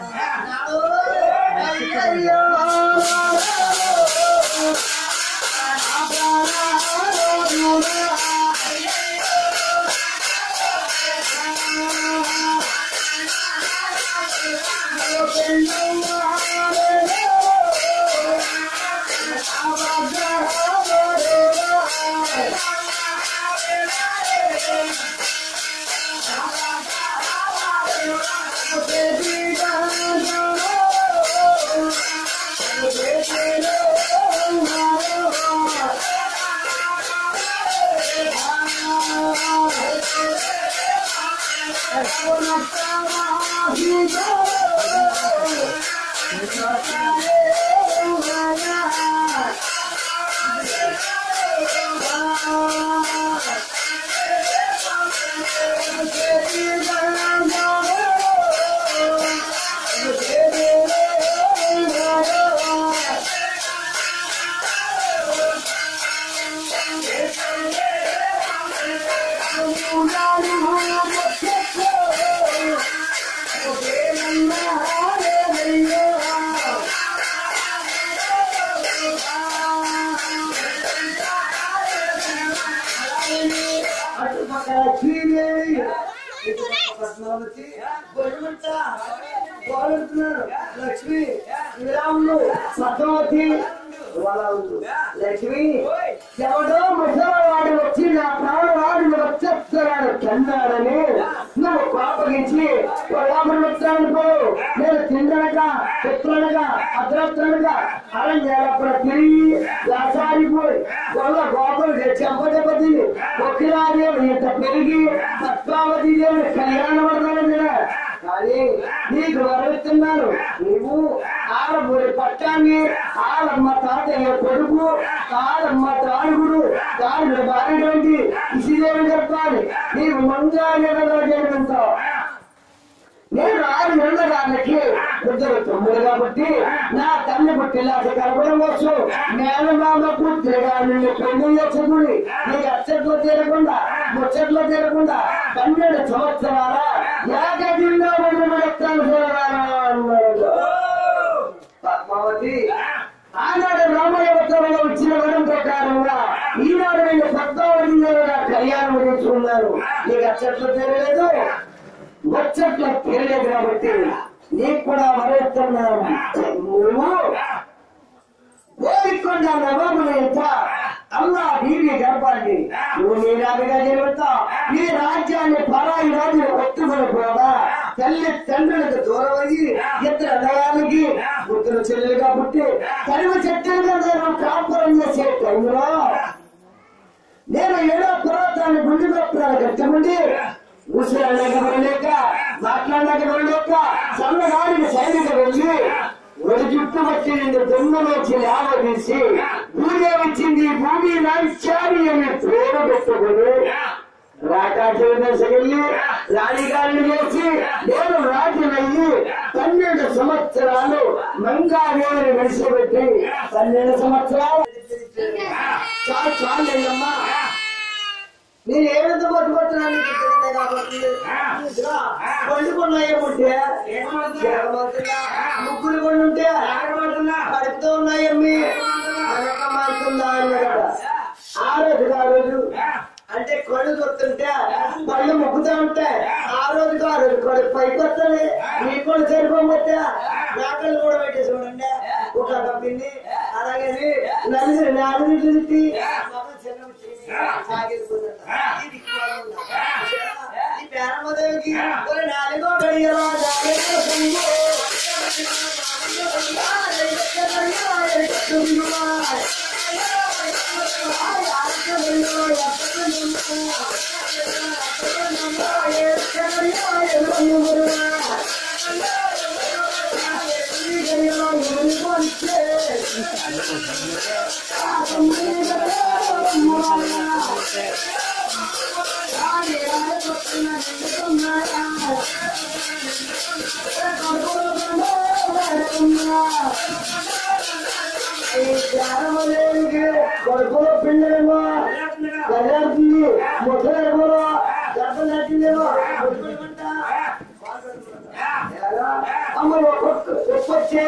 లక్ష్మి శ్రీరాములు పద్మావతి లక్ష్మి ఎవడో ముసలివాడు వచ్చి నా ప్రాణవాడిని వచ్చేస్తున్నాడు కన్నాడని నువ్వు కోపగించి పొలామృతానుకో నేను తిండనగా పుత్రునగా అద్రత్రునగా అరణ్యాలప్పుడు తిరిగి వ్యాసారిపోయి గొల్ల గోపలు చెంపదెబ్బతి ఒక్కిరాదేవి ఇంత పెరిగి పద్మావతి దేవుని కళ్యాణం పడతాను కానీ నీకు వరవిస్తున్నాను నువ్వు ఆడబూరి పట్టాన్ని ఆడమ్మ తాతయ్య కొడుకు ఆడమ్మ తాడుగుడు తాడుగుడు బారేటువంటి ఇసిదేవి చెప్పాలి నీవు ముందుగా జన్మించావు నేను ఆరు నెలల గారికి ఇద్దరు తొమ్మిది కాబట్టి నా తల్లి పుట్టిలాస కలపడం కోసం మేనమామ పుత్రిగా నిన్ను పెళ్లి చేసుకుని నీకు అచ్చట్లో తీరకుండా ముచ్చట్లో తీరకుండా పన్నెండు సంవత్సరాల ఏకదిలో ఎత్తాను అన్నాడు పద్మావతి. ఆనాడు రామయ్యవతంలో వచ్చిన వరం ప్రకారంగా ఈనాడు నేను పద్మావతి కళ్యాణం చేసుకున్నాను. నీకు అచ్చట్లో తీరలేదు ముచ్చట్లో తీరలేదు కాబట్టి నీకు కూడా వరేస్తున్నాను. నువ్వు కోరికొండ నవములు ఎంత అల్లా బీవి గర్భాన్ని నువ్వు నీ రాజుగా జరుగుతావు. ఈ రాజ్యాన్ని పరాయి రాజులు కొట్టుకుని పోగా తల్లి తండ్రులకు దూరమయ్యి ఇద్దరు అన్నగారికి ముద్దులు చెల్లెలుగా పుట్టి కరువు చెట్టుగా నేను కాపురం చేసే టైంలో నేను ఏడో పర్వతాన్ని గుండె గొప్పలు కట్టుకుండి ముసలాక వెళ్ళలేక మాట్లాడలేక వెళ్ళలేక సన్నగాడికి సైనిక వెళ్ళి ఒక చుట్టూ వచ్చి దొంగలోచి లేవ తీసి భూమి వచ్చింది భూమి నాచారి అని పేరు పెట్టుకుని రాకాశెళ్ళి రాణిగారిని చేసి నేను రాజునయ్యి పన్నెండు సంవత్సరాలు మంగాదేవిని విడిచిపెట్టి పన్నెండు సంవత్సరాలు చాలు చాలేమ్మా నేను ఏమెంత పట్టుకొస్తున్నాను కాబట్టి పండుకున్నాయే ఉంటే ముగ్గురు కొన్ని ఉంటే కడుపుతో ఉన్నాయమ్మి అనక మారుతుందా అన్నాడు. ఆ రోజు ఆ రోజు అంటే కళ్ళు చూస్తుంటే పళ్ళు మొక్కుతూ ఉంటాయి. ఆ రోజుకి ఆ రోజు కళ్ళు పైకి వస్తుంది. మీ కళ్ళు సరిపోతే నా కళ్ళు కూడా పెట్టి చూడండి ఒక పిండి అలాగే నలుగురు నాలుగు తిట్టి ఈ పేరమదేవికి నాలుగో గడియలో కొడుకులో పిండేమో కళ్యాణింది ముసలేమో గర్భం దాటిందేమో అమ్మ ఒప్పొచ్చే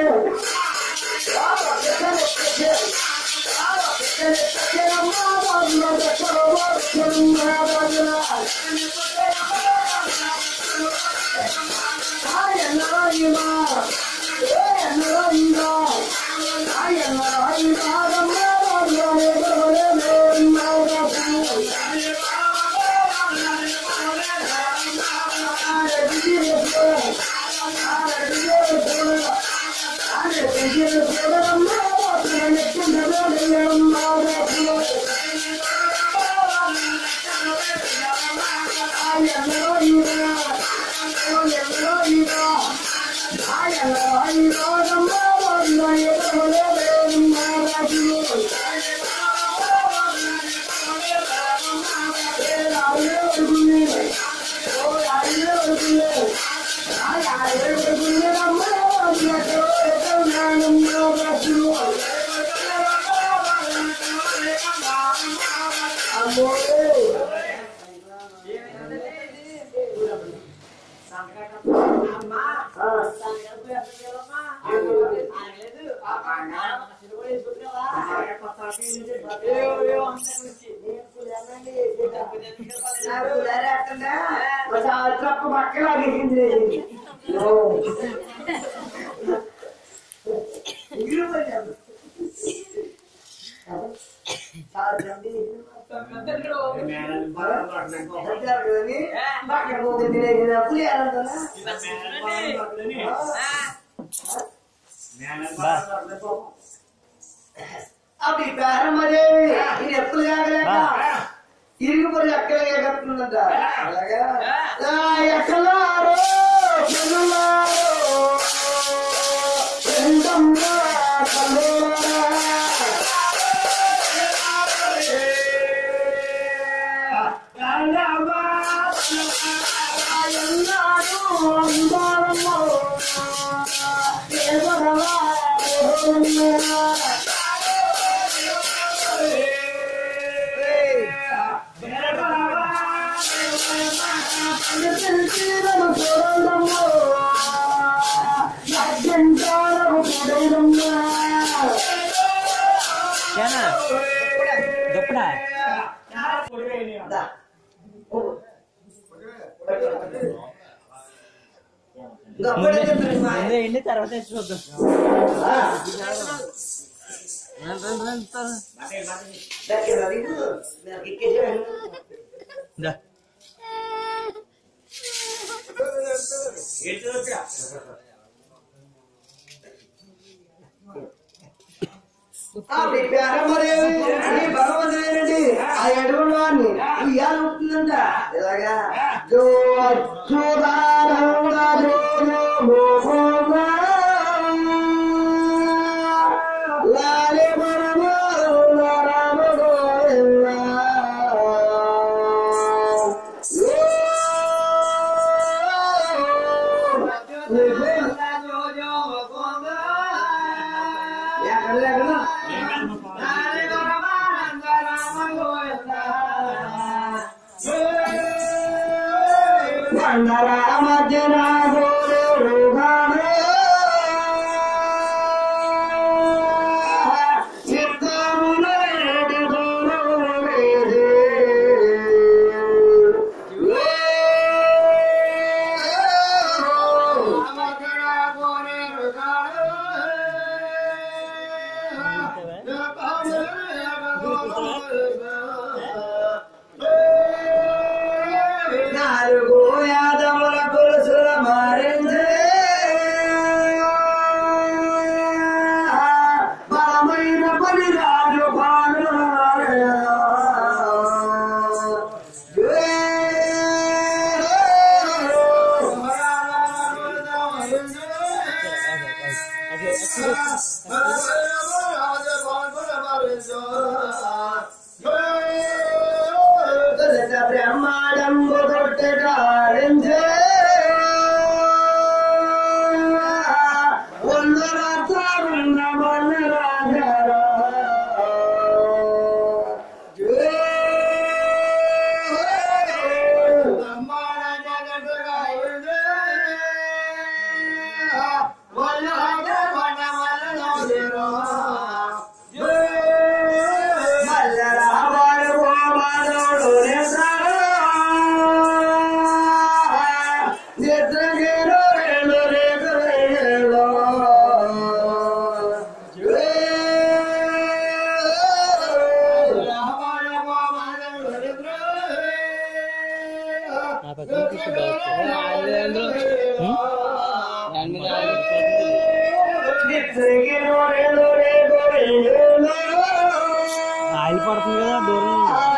అవి ప్రారంభమే ఇది ఎప్పుడు కాగలేక ఇరుగుపడి ఎక్కడికే కట్టుకుందంట అలాగా ఎక్కలారో వెళ్ళి తర్వాత చూద్దాం. భగవంతుడేనండి ఆ ఎటువంటి వాడిని ఇవాళ ఉంటుందంట ఇలాగా లాలే ఆయిల్ పడుతుంది కదా దూరం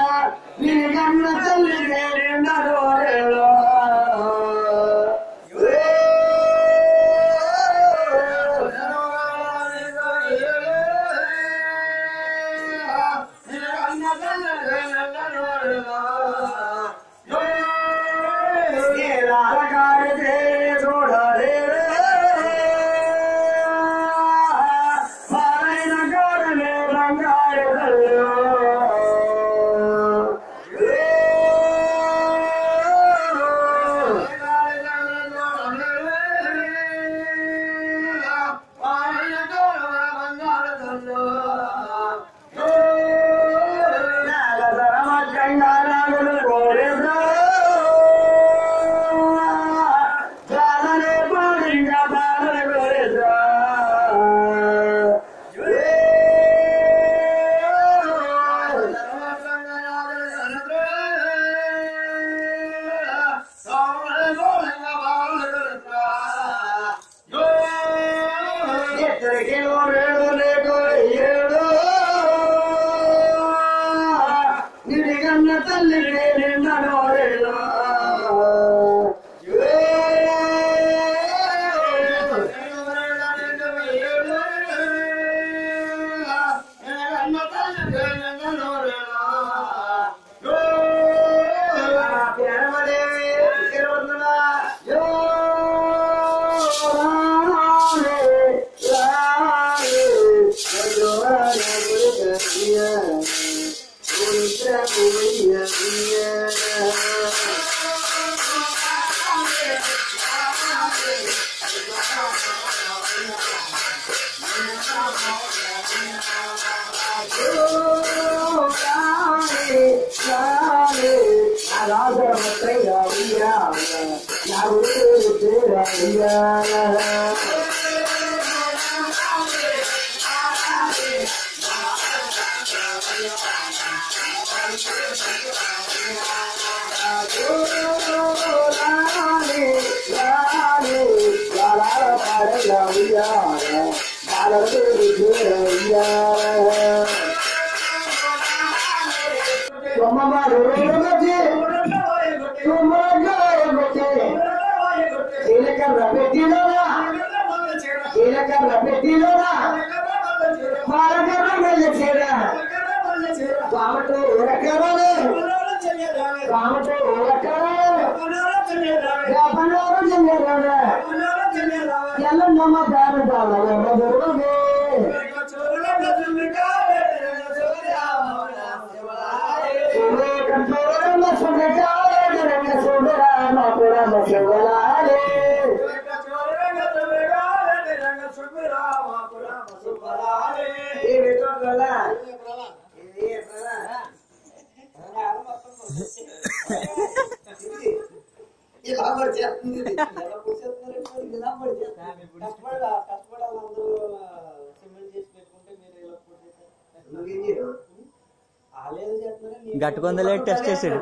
గట్టుకొందలే టెస్ట్ చేసాడు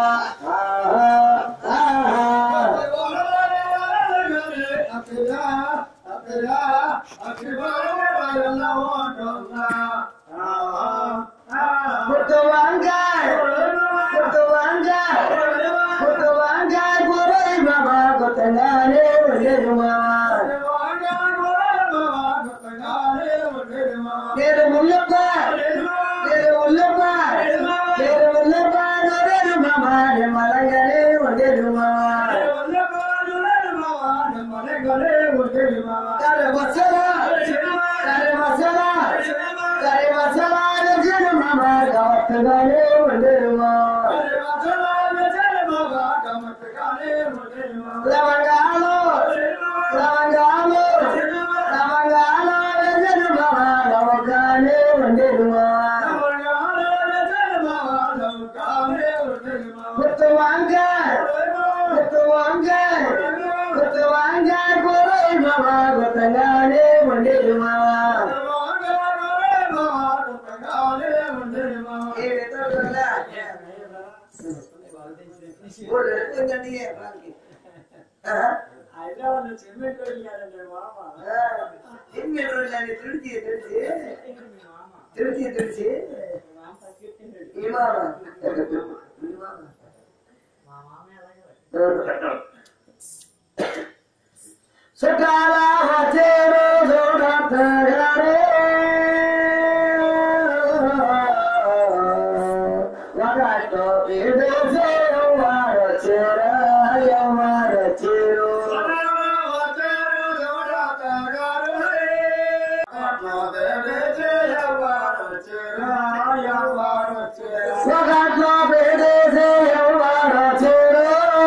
Yeah. గొప్పగానే ఉండేమా లవంగాలు లవంగాలు లవంగాలు వెజనుమా లవంగానే ఉండేమా గుర్తు వంకాయ గుర్తు వంకాయ గుర్తు వంకాయ కూరమా గొప్పగానే ఉండేమా తెలిసి తెలిసి సకాల హజేరు జోడతగారే వగాటో విదేశే వార చేరా యమార చేరు వగాటో విదేశే యమార చేరు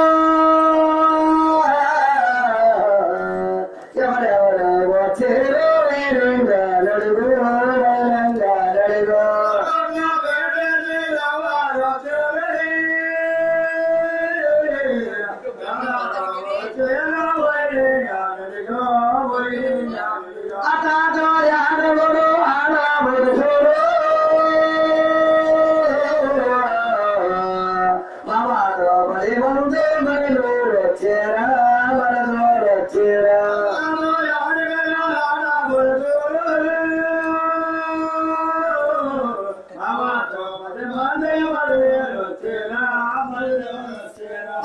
ఎవరెవరో చేరు వేరుగా నడుగు వేరంగా నడుగు అతాతో యాదవుడు ఆనాముడు చూడు మామాతో మరి ముందు మనలో వచ్చేరా మనలో వచ్చేరా మామాతో మరి ముందు మనలో వచ్చేరా మనలో వచ్చేరా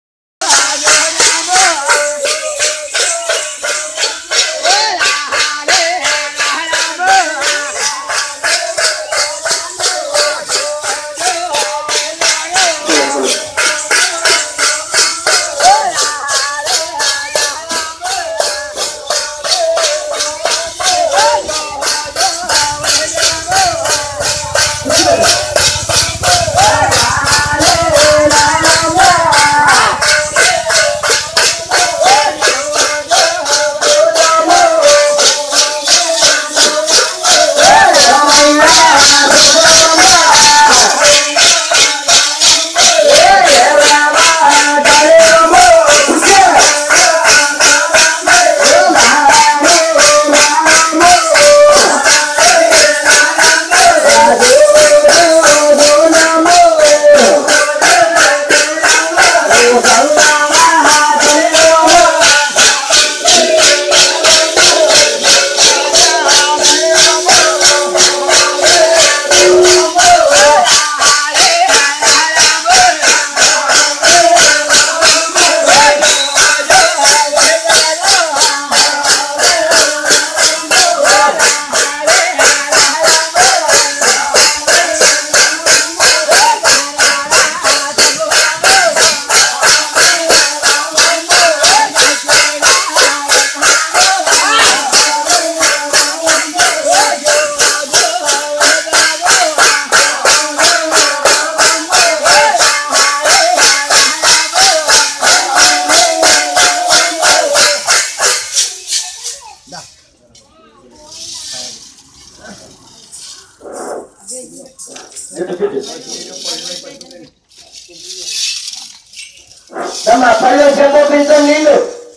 పల్లె చెంబు పింఛ నీళ్ళు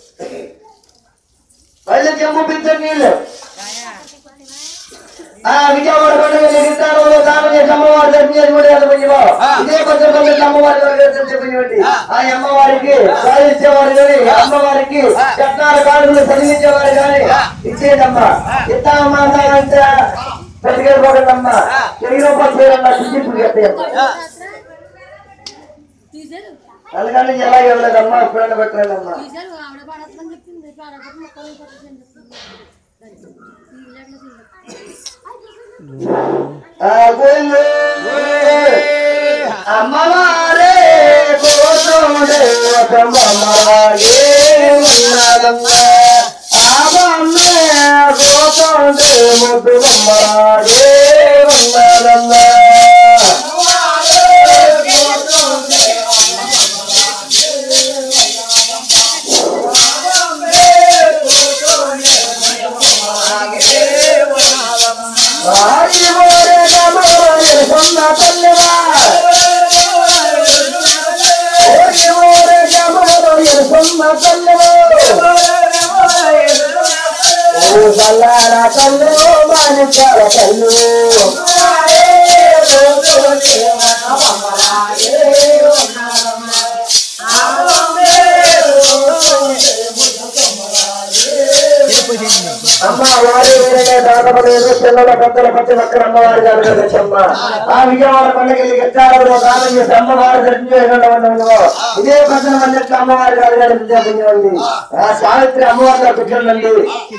పల్లె చెంబు పింఛ నీళ్ళు ఆ విజయవాడ పండుగ నిర్తారంలో సామాన్య అమ్మవారి ఇదే పద్ధతి అమ్మవారి చెప్పినటువంటి ఆ అమ్మవారికి సాధించేవారు కానీ అమ్మవారికి చట్టాల కానుకలు చదివించేవారు కానీ ఇచ్చేదమ్మా ఇస్తామమ్మా అంటే పట్టుకెళ్ళిపోతుందమ్మా వెయ్యి రూపాయలు చేయాలన్నా చూసి అలాగని ఎలా వెళ్ళలేదమ్మా ఎప్పుడైనా పెట్టలేదమ్మా అమ్మవారే కోసముడే అమ్మవారే ఉన్నదమ్మా ఆమె కోసముడే ముద్దు అమ్మవారే ఉన్నదమ్మా బల్లారా కళ్ళు మాణిక్యాల కళ్ళు అమ్మ వారి దాతపలేదు పిల్లల పెద్దల పట్టి ఒక్కరు అమ్మవారి గారు కదమ్మా ఆ విజయవాడ పండుగ గచ్చాలలో దానం చేసి అమ్మవారి దర్శించేలో ఇదే పక్కన మంది అమ్మవారి గారు గారు విద్యాపండి ఆ సావిత్రి అమ్మవారి గారు పెట్టండి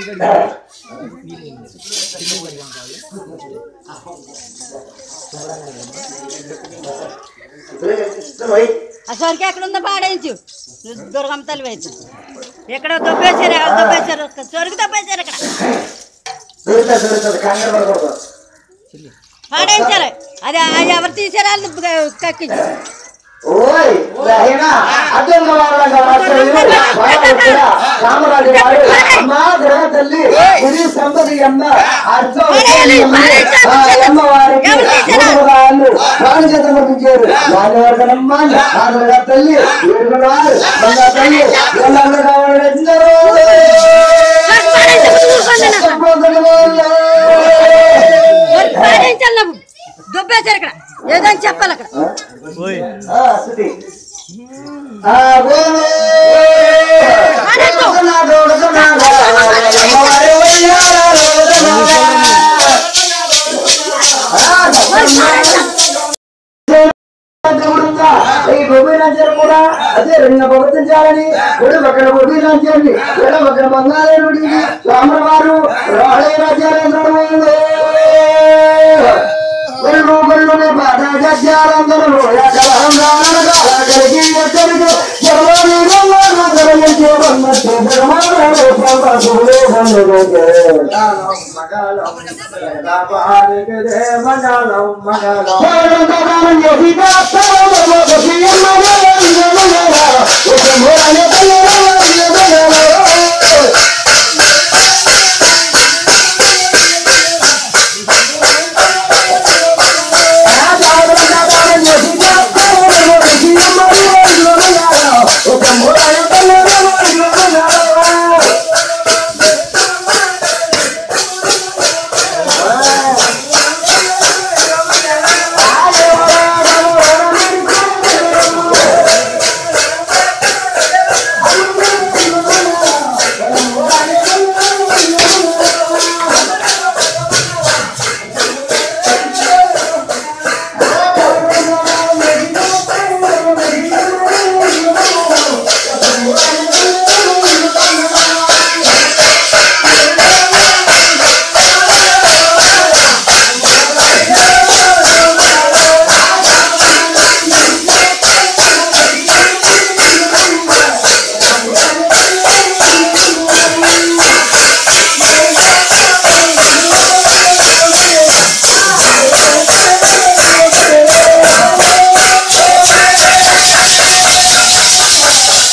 సరికి ఎక్కడ ఉందో పాడేయించు దుర్గమ్మ తల్లి వైపు ఎక్కడ దొబ్బేశారు ఎవరు దొబ్బేశారు సొరికి దొబ్బేశారు ఇక్కడ పాడేయించారు అది ఎవరు తీసారు వాళ్ళు కక్కించు ఓయ్ అర్థం రామరాజు గారు అమ్మ గ్రహ తల్లి ఇది సంపది అమ్మ అర్థం అమ్మవారికి వాళ్ళు వాళ్ళు చేత పంపించారు వాళ్ళ వరకనమ్మ ఆంధ్రగా తల్లి ఏడుకున్నారు బంగా తల్లి వీళ్ళందరూ కావాలి దొబ్బేశారు ఇక్కడ ఏదని చెప్పాలి అక్కడ ఈ గోపీనాథారు కూడా అదే రెండు ప్రవర్తించాలని గుడి పక్కన గోపీనాథాన్ని ఎడ పక్కన బంగాళేరుడి రామవారు రాళే రాజ్యాలేంద్రుడు వెళ్ళు వెళ్ళు బాధ గజ్జాలందరూ కలిగి ఎక్కడికి జగని కలిగించే బొమ్మచ్చే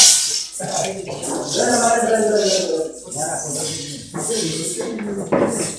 Thank you.